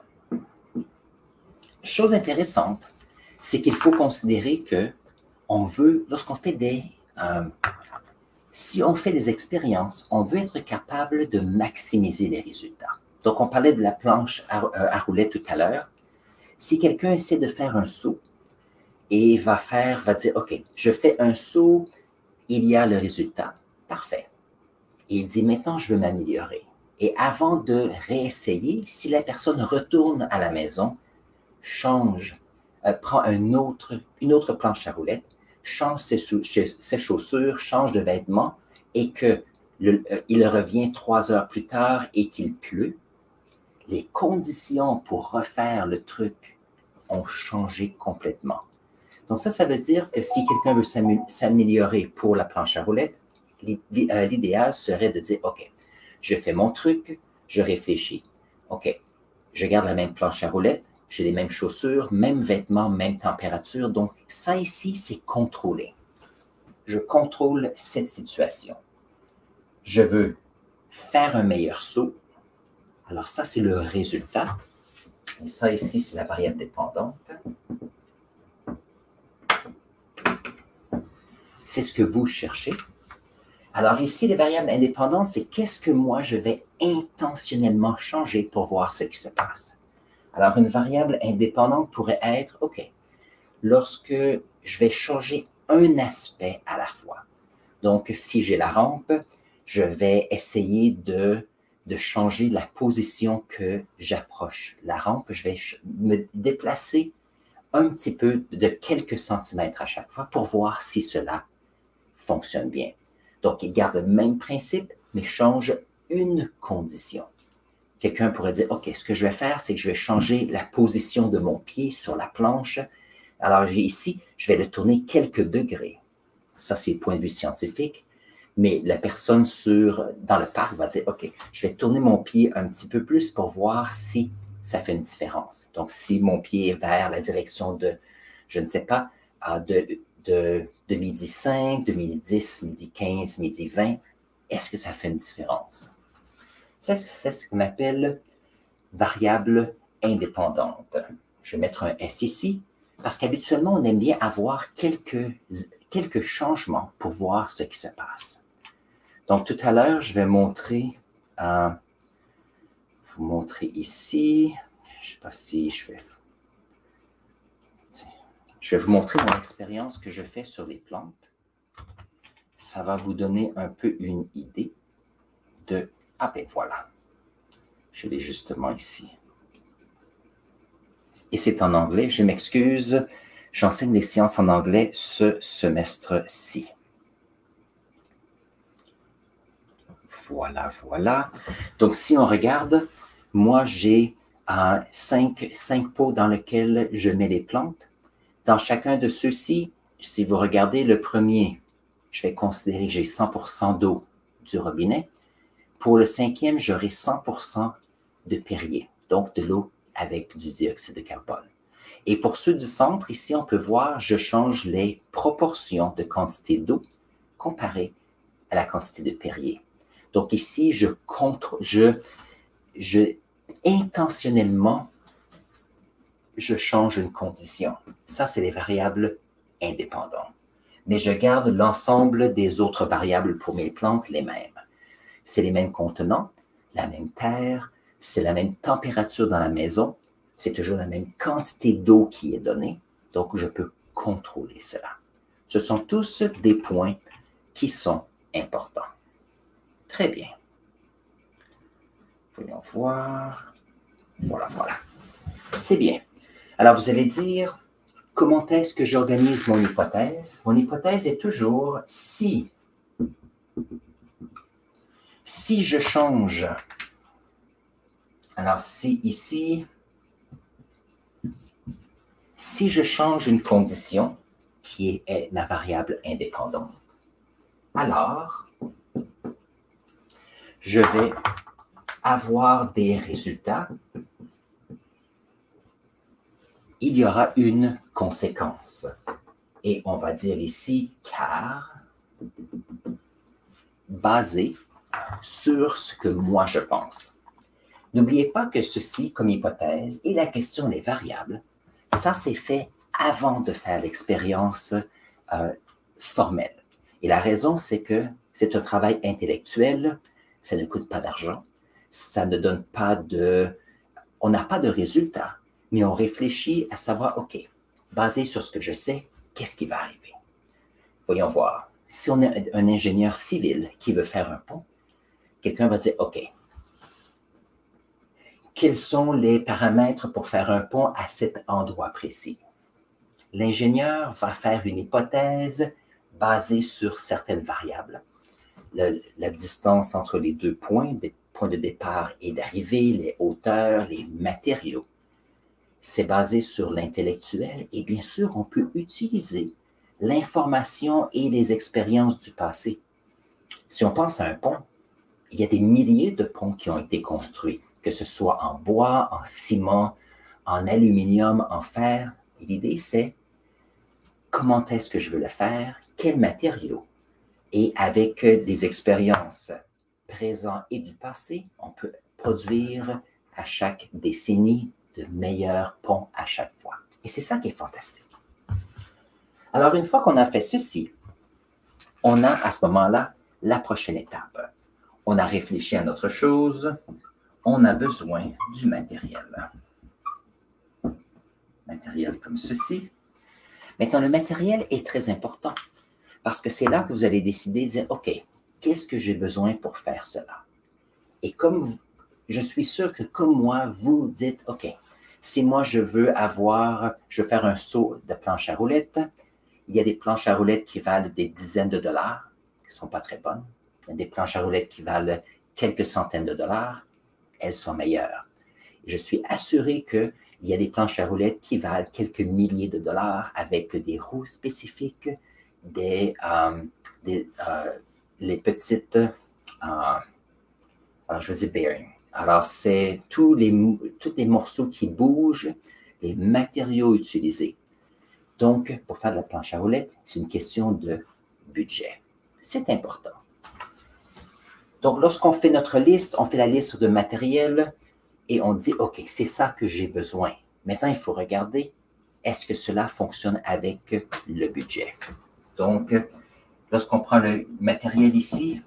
chose intéressante, c'est qu'il faut considérer que on veut, lorsqu'on fait des... Euh, si on fait des expériences, on veut être capable de maximiser les résultats. Donc, on parlait de la planche à, à roulettes tout à l'heure. Si quelqu'un essaie de faire un saut et va faire, va dire, OK, je fais un saut, il y a le résultat, parfait. Et il dit, maintenant, je veux m'améliorer. Et avant de réessayer, si la personne retourne à la maison, change, euh, prend un autre, une autre planche à roulettes, change ses, ses chaussures, change de vêtements, et qu'il euh, revient trois heures plus tard et qu'il pleut, les conditions pour refaire le truc ont changé complètement. Donc ça, ça veut dire que si quelqu'un veut s'améliorer pour la planche à roulettes, l'idéal serait de dire, OK, je fais mon truc, je réfléchis. OK, je garde la même planche à roulettes, j'ai les mêmes chaussures, mêmes vêtements, même température. Donc ça ici, c'est contrôlé. Je contrôle cette situation. Je veux faire un meilleur saut. Alors ça, c'est le résultat. Et ça ici, c'est la variable dépendante. C'est ce que vous cherchez. Alors ici, les variables indépendantes, c'est qu'est-ce que moi, je vais intentionnellement changer pour voir ce qui se passe. Alors, une variable indépendante pourrait être, OK, lorsque je vais changer un aspect à la fois. Donc, si j'ai la rampe, je vais essayer de, de changer la position que j'approche la rampe. Je vais me déplacer un petit peu de quelques centimètres à chaque fois pour voir si cela fonctionne bien. Donc, il garde le même principe, mais change une condition. Quelqu'un pourrait dire, OK, ce que je vais faire, c'est que je vais changer la position de mon pied sur la planche. Alors, ici, je vais le tourner quelques degrés. Ça, c'est le point de vue scientifique. Mais la personne sur, dans le parc va dire, OK, je vais tourner mon pied un petit peu plus pour voir si ça fait une différence. Donc, si mon pied est vers la direction de, je ne sais pas, de, de, de midi cinq, de midi dix, midi quinze, midi vingt, est-ce que ça fait une différence? C'est ce qu'on appelle variable indépendante. Je vais mettre un S ici, parce qu'habituellement, on aime bien avoir quelques, quelques changements pour voir ce qui se passe. Donc, tout à l'heure, je vais montrer, euh, vous montrer ici, je ne sais pas si je vais, je vais vous montrer mon expérience que je fais sur les plantes. Ça va vous donner un peu une idée de, ah ben voilà, je l'ai justement ici. Et c'est en anglais, je m'excuse, j'enseigne les sciences en anglais ce semestre-ci. Voilà, voilà. Donc, si on regarde, moi, j'ai euh, cinq, cinq pots dans lesquels je mets les plantes. Dans chacun de ceux-ci, si vous regardez le premier, je vais considérer que j'ai cent pour cent d'eau du robinet. Pour le cinquième, j'aurai cent pour cent de Perrier, donc de l'eau avec du dioxyde de carbone. Et pour ceux du centre, ici, on peut voir, je change les proportions de quantité d'eau comparées à la quantité de Perrier. Donc ici, je contrôle, je, je intentionnellement, je change une condition. Ça, c'est les variables indépendantes. Mais je garde l'ensemble des autres variables pour mes plantes les mêmes. C'est les mêmes contenants, la même terre, c'est la même température dans la maison, c'est toujours la même quantité d'eau qui est donnée, donc je peux contrôler cela. Ce sont tous des points qui sont importants. Très bien. Voyons voir. Voilà, voilà. C'est bien. Alors, vous allez dire, comment est-ce que j'organise mon hypothèse? Mon hypothèse est toujours si, si je change, alors si ici, si je change une condition qui est la variable indépendante, alors je vais avoir des résultats. Il y aura une conséquence. Et on va dire ici car basé sur ce que moi je pense. N'oubliez pas que ceci, comme hypothèse, et la question des variables, ça c'est fait avant de faire l'expérience euh, formelle. Et la raison, c'est que c'est un travail intellectuel, ça ne coûte pas d'argent, ça ne donne pas de... On n'a pas de résultat, mais on réfléchit à savoir, OK, basé sur ce que je sais, qu'est-ce qui va arriver? Voyons voir. Si on est un ingénieur civil qui veut faire un pont, quelqu'un va dire, OK, quels sont les paramètres pour faire un pont à cet endroit précis? L'ingénieur va faire une hypothèse basée sur certaines variables. Le, la distance entre les deux points, des points de départ et d'arrivée, les hauteurs, les matériaux. C'est basé sur l'intellectuel et bien sûr, on peut utiliser l'information et les expériences du passé. Si on pense à un pont, il y a des milliers de ponts qui ont été construits, que ce soit en bois, en ciment, en aluminium, en fer. Et l'idée, c'est comment est-ce que je veux le faire, quels matériaux. Et avec des expériences présentes et du passé, on peut produire à chaque décennie de meilleurs ponts à chaque fois. Et c'est ça qui est fantastique. Alors, une fois qu'on a fait ceci, on a à ce moment-là la prochaine étape. On a réfléchi à notre chose, on a besoin du matériel. Matériel comme ceci. Maintenant, le matériel est très important parce que c'est là que vous allez décider de dire, OK, qu'est-ce que j'ai besoin pour faire cela? Et comme vous, je suis sûr que comme moi, vous dites, OK, si moi je veux avoir, je veux faire un saut de planche à roulettes, il y a des planches à roulettes qui valent des dizaines de dollars, qui ne sont pas très bonnes. Il y a des planches à roulettes qui valent quelques centaines de dollars, elles sont meilleures. Je suis assuré qu'il y a des planches à roulettes qui valent quelques milliers de dollars avec des roues spécifiques, des, euh, des euh, les petites, euh, alors je veux dire bearing. Alors, c'est tous les, tous les morceaux qui bougent, les matériaux utilisés. Donc, pour faire de la planche à roulettes, c'est une question de budget. C'est important. Donc, lorsqu'on fait notre liste, on fait la liste de matériel et on dit, OK, c'est ça que j'ai besoin. Maintenant, il faut regarder, est-ce que cela fonctionne avec le budget? Donc, lorsqu'on prend le matériel ici,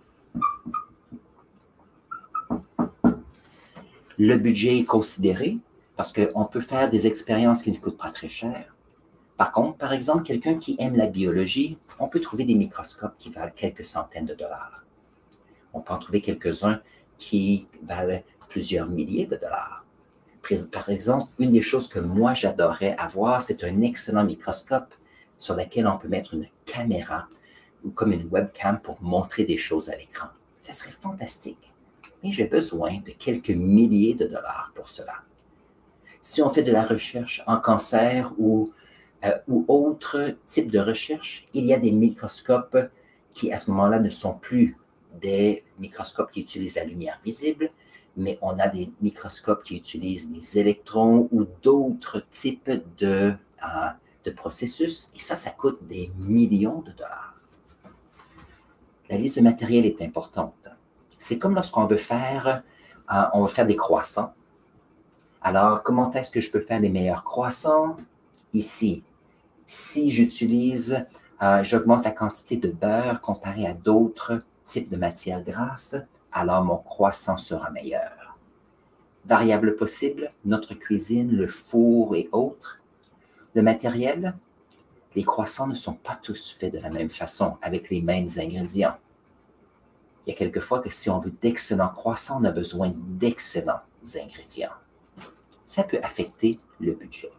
le budget est considéré parce qu'on peut faire des expériences qui ne coûtent pas très cher. Par contre, par exemple, quelqu'un qui aime la biologie, on peut trouver des microscopes qui valent quelques centaines de dollars. On peut en trouver quelques-uns qui valent plusieurs milliers de dollars. Par exemple, une des choses que moi j'adorerais avoir, c'est un excellent microscope sur lequel on peut mettre une caméra ou comme une webcam pour montrer des choses à l'écran. ça serait fantastique. Mais j'ai besoin de quelques milliers de dollars pour cela. Si on fait de la recherche en cancer ou, euh, ou autre type de recherche, il y a des microscopes qui, à ce moment-là, ne sont plus des microscopes qui utilisent la lumière visible, mais on a des microscopes qui utilisent des électrons ou d'autres types de, euh, de processus, et ça, ça coûte des millions de dollars. La liste de matériel est importante. C'est comme lorsqu'on veut faire, euh, on veut faire des croissants. Alors, comment est-ce que je peux faire des meilleurs croissants? Ici, si j'utilise, euh, j'augmente la quantité de beurre comparé à d'autres types de matières grasses, alors mon croissant sera meilleur. Variables possibles, notre cuisine, le four et autres. Le matériel, les croissants ne sont pas tous faits de la même façon, avec les mêmes ingrédients. Il y a quelquefois que si on veut d'excellents croissants, on a besoin d'excellents ingrédients. Ça peut affecter le budget.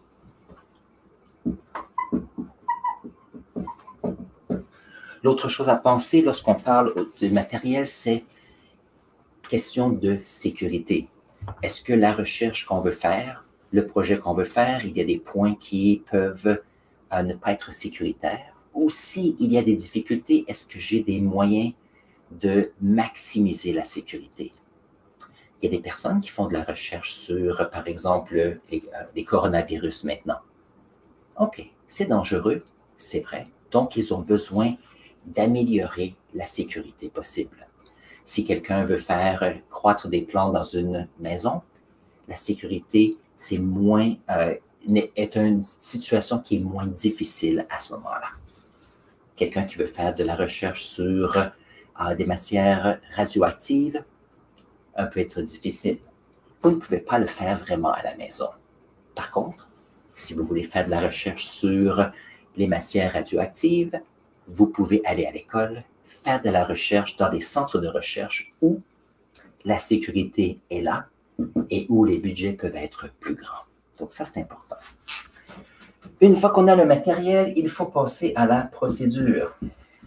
L'autre chose à penser lorsqu'on parle de matériel, c'est question de sécurité. Est-ce que la recherche qu'on veut faire, le projet qu'on veut faire, il y a des points qui peuvent euh, ne pas être sécuritaires? Ou s'il y a des difficultés, est-ce que j'ai des moyens de maximiser la sécurité? Il y a des personnes qui font de la recherche sur, par exemple, les, euh, les coronavirus maintenant. OK, c'est dangereux, c'est vrai. Donc, ils ont besoin d'améliorer la sécurité possible. Si quelqu'un veut faire croître des plantes dans une maison, la sécurité, c'est moins, euh, est une situation qui est moins difficile à ce moment-là. Quelqu'un qui veut faire de la recherche sur euh, des matières radioactives, un peut être difficile. Vous ne pouvez pas le faire vraiment à la maison. Par contre, si vous voulez faire de la recherche sur les matières radioactives, vous pouvez aller à l'école, faire de la recherche dans des centres de recherche où la sécurité est là et où les budgets peuvent être plus grands. Donc ça, c'est important. Une fois qu'on a le matériel, il faut passer à la procédure.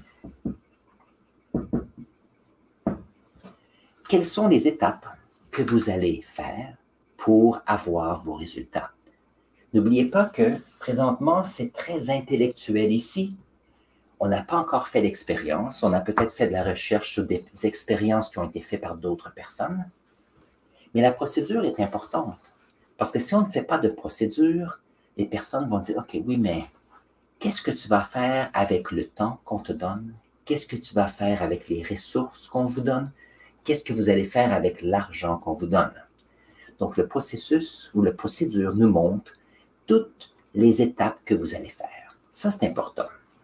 Quelles sont les étapes que vous allez faire pour avoir vos résultats? N'oubliez pas que présentement, c'est très intellectuel ici. On n'a pas encore fait l'expérience. On a peut-être fait de la recherche sur des expériences qui ont été faites par d'autres personnes. Mais la procédure est importante. Parce que si on ne fait pas de procédure, les personnes vont dire, OK, oui, mais qu'est-ce que tu vas faire avec le temps qu'on te donne? Qu'est-ce que tu vas faire avec les ressources qu'on vous donne? Qu'est-ce que vous allez faire avec l'argent qu'on vous donne? Donc, le processus ou la procédure nous montre toutes les étapes que vous allez faire. Ça, c'est important.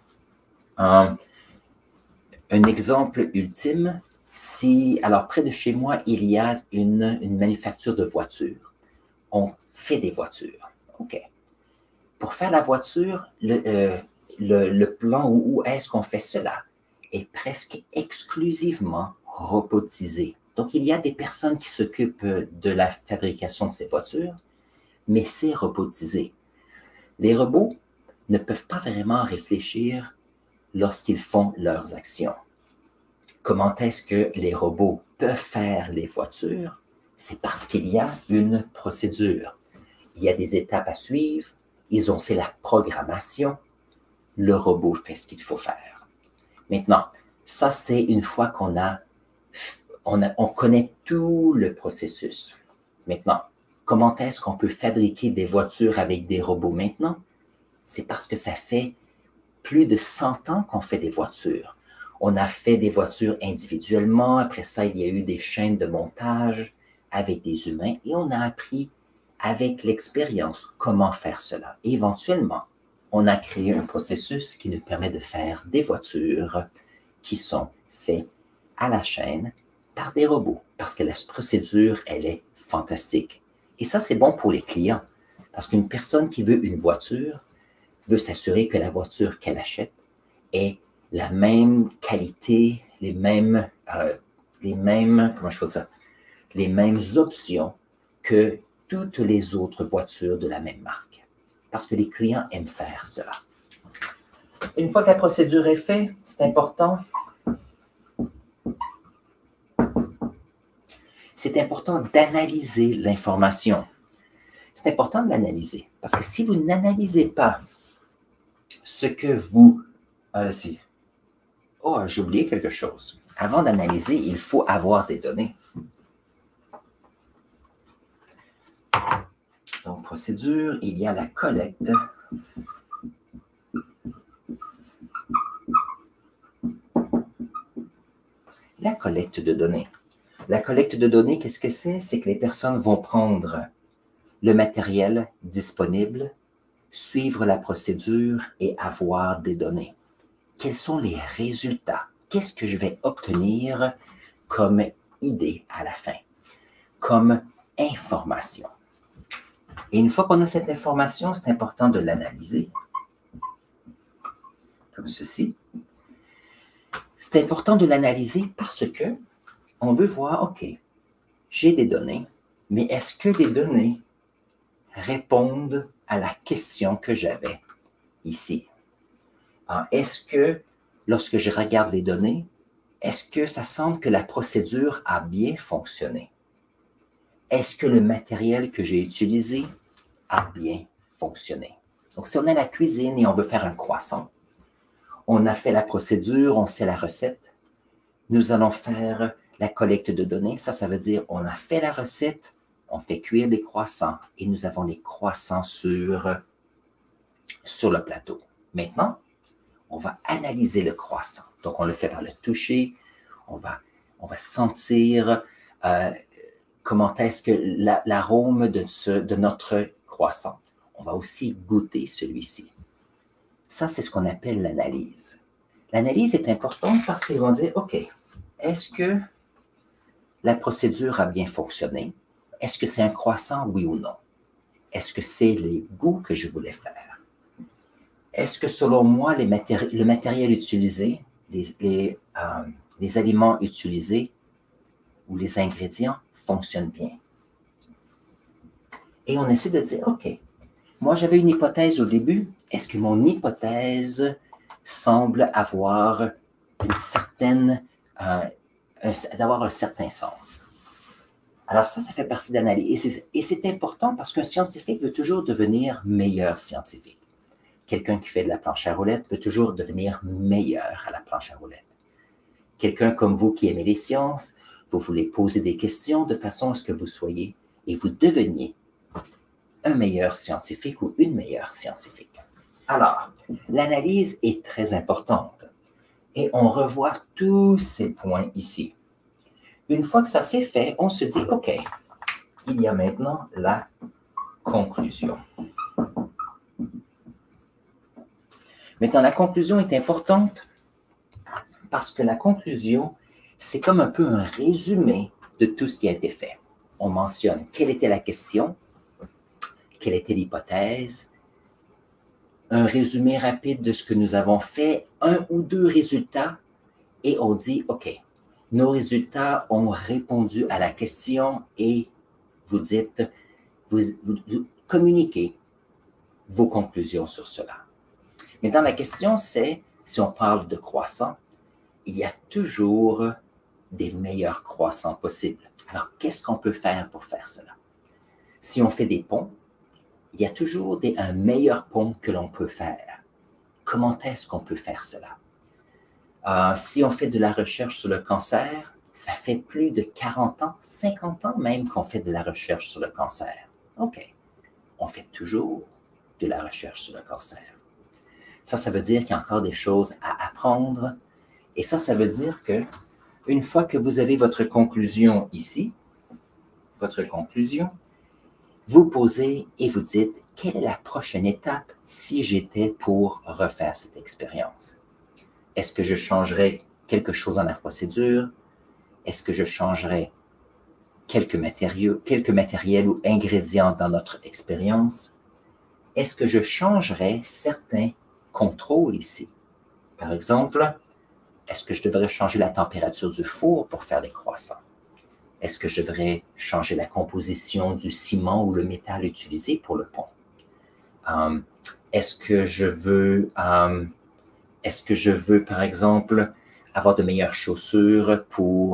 Um, un exemple ultime, si, alors près de chez moi, il y a une, une manufacture de voitures. On fait des voitures. OK. Pour faire la voiture, le, euh, le, le plan où, où est-ce qu'on fait cela est presque exclusivement robotisé. Donc, il y a des personnes qui s'occupent de la fabrication de ces voitures, mais c'est robotisé. Les robots ne peuvent pas vraiment réfléchir lorsqu'ils font leurs actions. Comment est-ce que les robots peuvent faire les voitures? C'est parce qu'il y a une procédure. Il y a des étapes à suivre. Ils ont fait la programmation. Le robot fait ce qu'il faut faire. Maintenant, ça, c'est une fois qu'on a, on a, on connaît tout le processus. Maintenant, comment est-ce qu'on peut fabriquer des voitures avec des robots maintenant? C'est parce que ça fait plus de cent ans qu'on fait des voitures. On a fait des voitures individuellement. Après ça, il y a eu des chaînes de montage avec des humains et on a appris avec l'expérience comment faire cela. Et éventuellement, on a créé un processus qui nous permet de faire des voitures qui sont faites à la chaîne par des robots parce que la procédure, elle est fantastique. Et ça, c'est bon pour les clients parce qu'une personne qui veut une voiture veut s'assurer que la voiture qu'elle achète ait la même qualité, les mêmes, euh, les mêmes, comment je peux dire ça, les mêmes options que toutes les autres voitures de la même marque. Parce que les clients aiment faire cela. Une fois que la procédure est faite, c'est important c'est important d'analyser l'information. C'est important de l'analyser, parce que si vous n'analysez pas ce que vous... Allez-y. Oh, j'ai oublié quelque chose. Avant d'analyser, il faut avoir des données. Donc, procédure, il y a la collecte. La collecte de données. La collecte de données, qu'est-ce que c'est? C'est que les personnes vont prendre le matériel disponible, suivre la procédure et avoir des données. Quels sont les résultats? Qu'est-ce que je vais obtenir comme idée à la fin, comme information? Et une fois qu'on a cette information, c'est important de l'analyser, comme ceci. C'est important de l'analyser parce que on veut voir, OK, j'ai des données, mais est-ce que les données répondent à la question que j'avais ici? Est-ce que, lorsque je regarde les données, est-ce que ça semble que la procédure a bien fonctionné? Est-ce que le matériel que j'ai utilisé a bien fonctionné? Donc, si on est à la cuisine et on veut faire un croissant, on a fait la procédure, on sait la recette, nous allons faire la collecte de données. Ça, ça veut dire on a fait la recette, on fait cuire les croissants et nous avons les croissants sur, sur le plateau. Maintenant, on va analyser le croissant. Donc, on le fait par le toucher, on va, on va sentir euh, comment est-ce que la, l'arôme de, ce, de notre croissant. On va aussi goûter celui-ci. Ça, c'est ce qu'on appelle l'analyse. L'analyse est importante parce qu'ils vont dire, OK, est-ce que la procédure a bien fonctionné? Est-ce que c'est un croissant, oui ou non? Est-ce que c'est les goûts que je voulais faire? Est-ce que, selon moi, les matéri- le matériel utilisé, les, les, euh, les aliments utilisés ou les ingrédients fonctionnent bien? Et on essaie de dire, OK, moi, j'avais une hypothèse au début. Est-ce que mon hypothèse semble avoir une certaine, euh, un, d'avoir un certain sens? Alors ça, ça fait partie de l'analyse. Et c'est important parce qu'un scientifique veut toujours devenir meilleur scientifique. Quelqu'un qui fait de la planche à roulettes veut toujours devenir meilleur à la planche à roulettes. Quelqu'un comme vous qui aimez les sciences, vous voulez poser des questions de façon à ce que vous soyez et vous deveniez un meilleur scientifique ou une meilleure scientifique. Alors, l'analyse est très importante et on revoit tous ces points ici. Une fois que ça s'est fait, on se dit, OK, il y a maintenant la conclusion. Maintenant, la conclusion est importante parce que la conclusion, c'est comme un peu un résumé de tout ce qui a été fait. On mentionne quelle était la question, quelle était l'hypothèse, un résumé rapide de ce que nous avons fait, un ou deux résultats, et on dit, OK, nos résultats ont répondu à la question et vous dites, vous, vous, vous communiquez vos conclusions sur cela. Maintenant, la question, c'est, si on parle de croissant, il y a toujours des meilleurs croissants possibles. Alors, qu'est-ce qu'on peut faire pour faire cela? Si on fait des ponts, il y a toujours des, un meilleur pont que l'on peut faire. Comment est-ce qu'on peut faire cela? Euh, si on fait de la recherche sur le cancer, ça fait plus de quarante ans, cinquante ans même qu'on fait de la recherche sur le cancer. OK, on fait toujours de la recherche sur le cancer. Ça, ça veut dire qu'il y a encore des choses à apprendre. Et ça, ça veut dire que une fois que vous avez votre conclusion ici, votre conclusion, vous posez et vous dites, quelle est la prochaine étape si j'étais pour refaire cette expérience? Est-ce que je changerais quelque chose dans la procédure? Est-ce que je changerais quelques matériaux, quelques matériels ou ingrédients dans notre expérience? Est-ce que je changerais certains contrôles ici? Par exemple, est-ce que je devrais changer la température du four pour faire les croissants? Est-ce que je devrais changer la composition du ciment ou le métal utilisé pour le pont? Um, est-ce que je veux, um, est-ce que je veux, par exemple, avoir de meilleures chaussures pour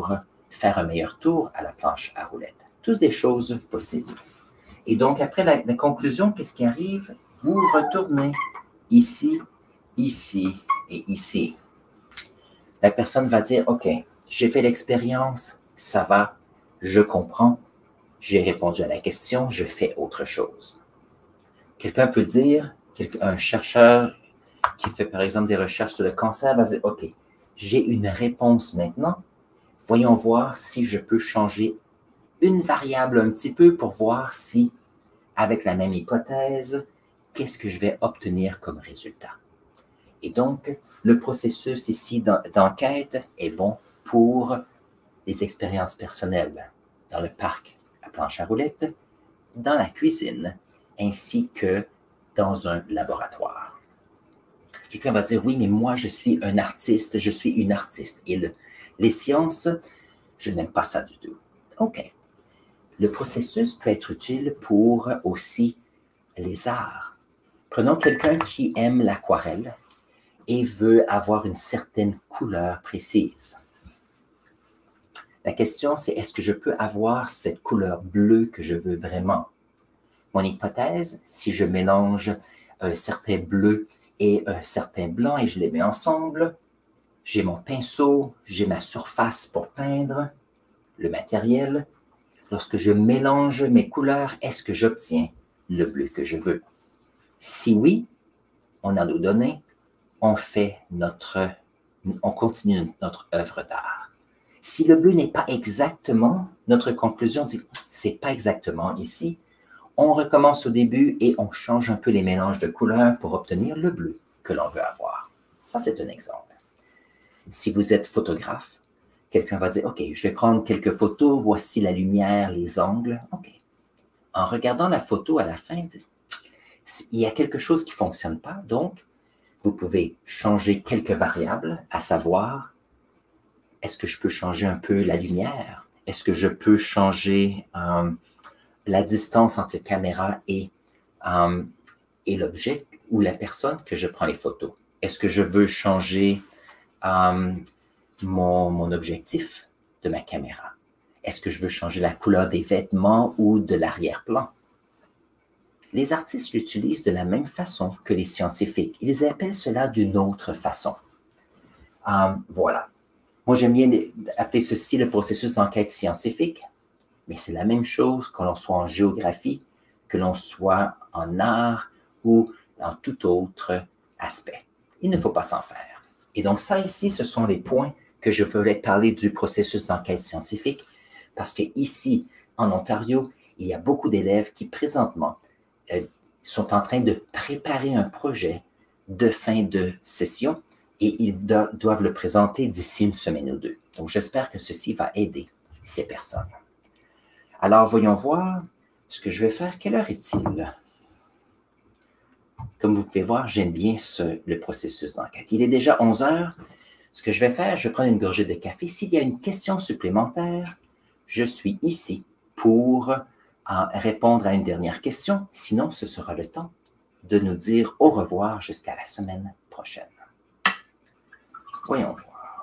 faire un meilleur tour à la planche à roulettes. Toutes des choses possibles. Et donc, après la, la conclusion, qu'est-ce qui arrive? Vous retournez ici, ici et ici. La personne va dire, OK, j'ai fait l'expérience, ça va, je comprends, j'ai répondu à la question, je fais autre chose. Quelqu'un peut dire, un chercheur qui fait par exemple des recherches sur le cancer va dire, OK, j'ai une réponse maintenant, voyons voir si je peux changer une variable un petit peu pour voir si, avec la même hypothèse, qu'est-ce que je vais obtenir comme résultat. Et donc, le processus ici d'enquête est bon pour les expériences personnelles dans le parc à planche à roulettes, dans la cuisine, ainsi que dans un laboratoire. Quelqu'un va dire, oui, mais moi, je suis un artiste, je suis une artiste. Et le, les sciences, je n'aime pas ça du tout. OK. Le processus peut être utile pour aussi les arts. Prenons quelqu'un qui aime l'aquarelle et veut avoir une certaine couleur précise. La question, c'est est-ce que je peux avoir cette couleur bleue que je veux vraiment? Mon hypothèse, si je mélange un certain bleu et un certain blanc et je les mets ensemble, j'ai mon pinceau, j'ai ma surface pour peindre, le matériel. Lorsque je mélange mes couleurs, est-ce que j'obtiens le bleu que je veux? Si oui, on a nos données, on fait notre, on continue notre œuvre d'art. Si le bleu n'est pas exactement, notre conclusion dit, c'est pas exactement ici, on recommence au début et on change un peu les mélanges de couleurs pour obtenir le bleu que l'on veut avoir. Ça, c'est un exemple. Si vous êtes photographe, quelqu'un va dire, OK, je vais prendre quelques photos, voici la lumière, les angles. OK. En regardant la photo à la fin, il y a quelque chose qui ne fonctionne pas, donc vous pouvez changer quelques variables, à savoir, est-ce que je peux changer un peu la lumière? Est-ce que je peux changer euh, la distance entre la caméra et, euh, et l'objet ou la personne que je prends les photos? Est-ce que je veux changer euh, mon, mon objectif de ma caméra? Est-ce que je veux changer la couleur des vêtements ou de l'arrière-plan? Les artistes l'utilisent de la même façon que les scientifiques. Ils appellent cela d'une autre façon. Euh, voilà. Moi, j'aime bien appeler ceci le processus d'enquête scientifique, mais c'est la même chose que l'on soit en géographie, que l'on soit en art ou en tout autre aspect. Il ne faut pas s'en faire. Et donc ça ici, ce sont les points que je voulais parler du processus d'enquête scientifique, parce que ici, en Ontario, il y a beaucoup d'élèves qui présentement euh, sont en train de préparer un projet de fin de session et ils do doivent le présenter d'ici une semaine ou deux. Donc j'espère que ceci va aider ces personnes. Alors, voyons voir ce que je vais faire. Quelle heure est-il? Comme vous pouvez voir, j'aime bien ce, le processus d'enquête. Il est déjà onze heures. Ce que je vais faire, je vais prendre une gorgée de café. S'il y a une question supplémentaire, je suis ici pour euh, répondre à une dernière question. Sinon, ce sera le temps de nous dire au revoir jusqu'à la semaine prochaine. Voyons voir.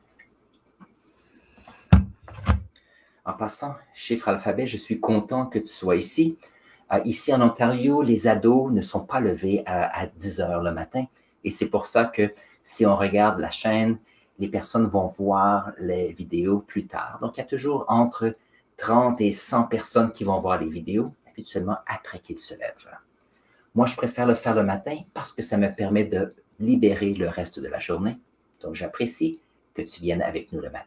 En passant, chiffre alphabet, je suis content que tu sois ici. Euh, ici en Ontario, les ados ne sont pas levés à, à dix heures le matin. Et c'est pour ça que si on regarde la chaîne, les personnes vont voir les vidéos plus tard. Donc, il y a toujours entre trente et cent personnes qui vont voir les vidéos, habituellement après qu'ils se lèvent. Moi, je préfère le faire le matin parce que ça me permet de libérer le reste de la journée. Donc, j'apprécie que tu viennes avec nous le matin.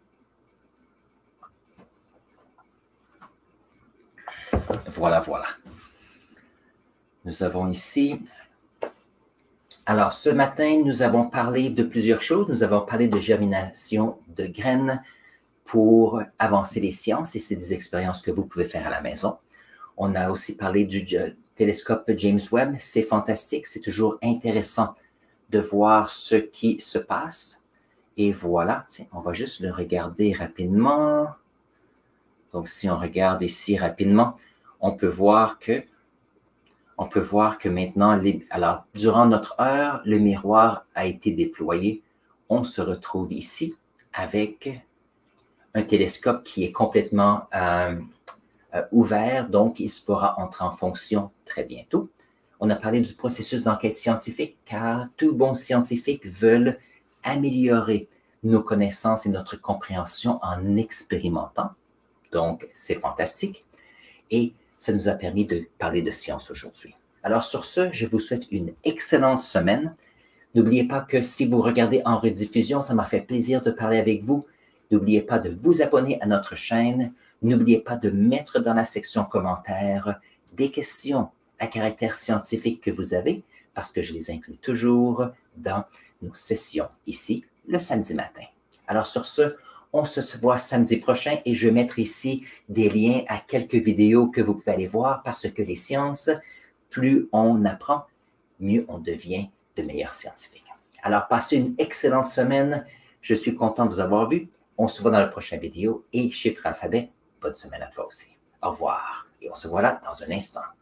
Voilà, voilà. Nous avons ici... Alors, ce matin, nous avons parlé de plusieurs choses. Nous avons parlé de germination de graines pour avancer les sciences et c'est des expériences que vous pouvez faire à la maison. On a aussi parlé du télescope James Webb. C'est fantastique, c'est toujours intéressant de voir ce qui se passe. Et voilà, tiens, on va juste le regarder rapidement. Donc, si on regarde ici rapidement, on peut voir que On peut voir que maintenant, les, alors, durant notre heure, le miroir a été déployé. On se retrouve ici avec un télescope qui est complètement euh, euh, ouvert, donc il pourra entrer en fonction très bientôt. On a parlé du processus d'enquête scientifique, car tout bon scientifique veut améliorer nos connaissances et notre compréhension en expérimentant. Donc, c'est fantastique. Et ça nous a permis de parler de science aujourd'hui. Alors, sur ce, je vous souhaite une excellente semaine. N'oubliez pas que si vous regardez en rediffusion, ça m'a fait plaisir de parler avec vous. N'oubliez pas de vous abonner à notre chaîne. N'oubliez pas de mettre dans la section commentaires des questions à caractère scientifique que vous avez, parce que je les inclus toujours dans nos sessions ici, le samedi matin. Alors sur ce, on se voit samedi prochain et je vais mettre ici des liens à quelques vidéos que vous pouvez aller voir, parce que les sciences, plus on apprend, mieux on devient de meilleurs scientifiques. Alors passez une excellente semaine. Je suis content de vous avoir vu. On se voit dans la prochaine vidéo et chiffre alphabet. Bonne semaine à toi aussi. Au revoir et on se voit là dans un instant.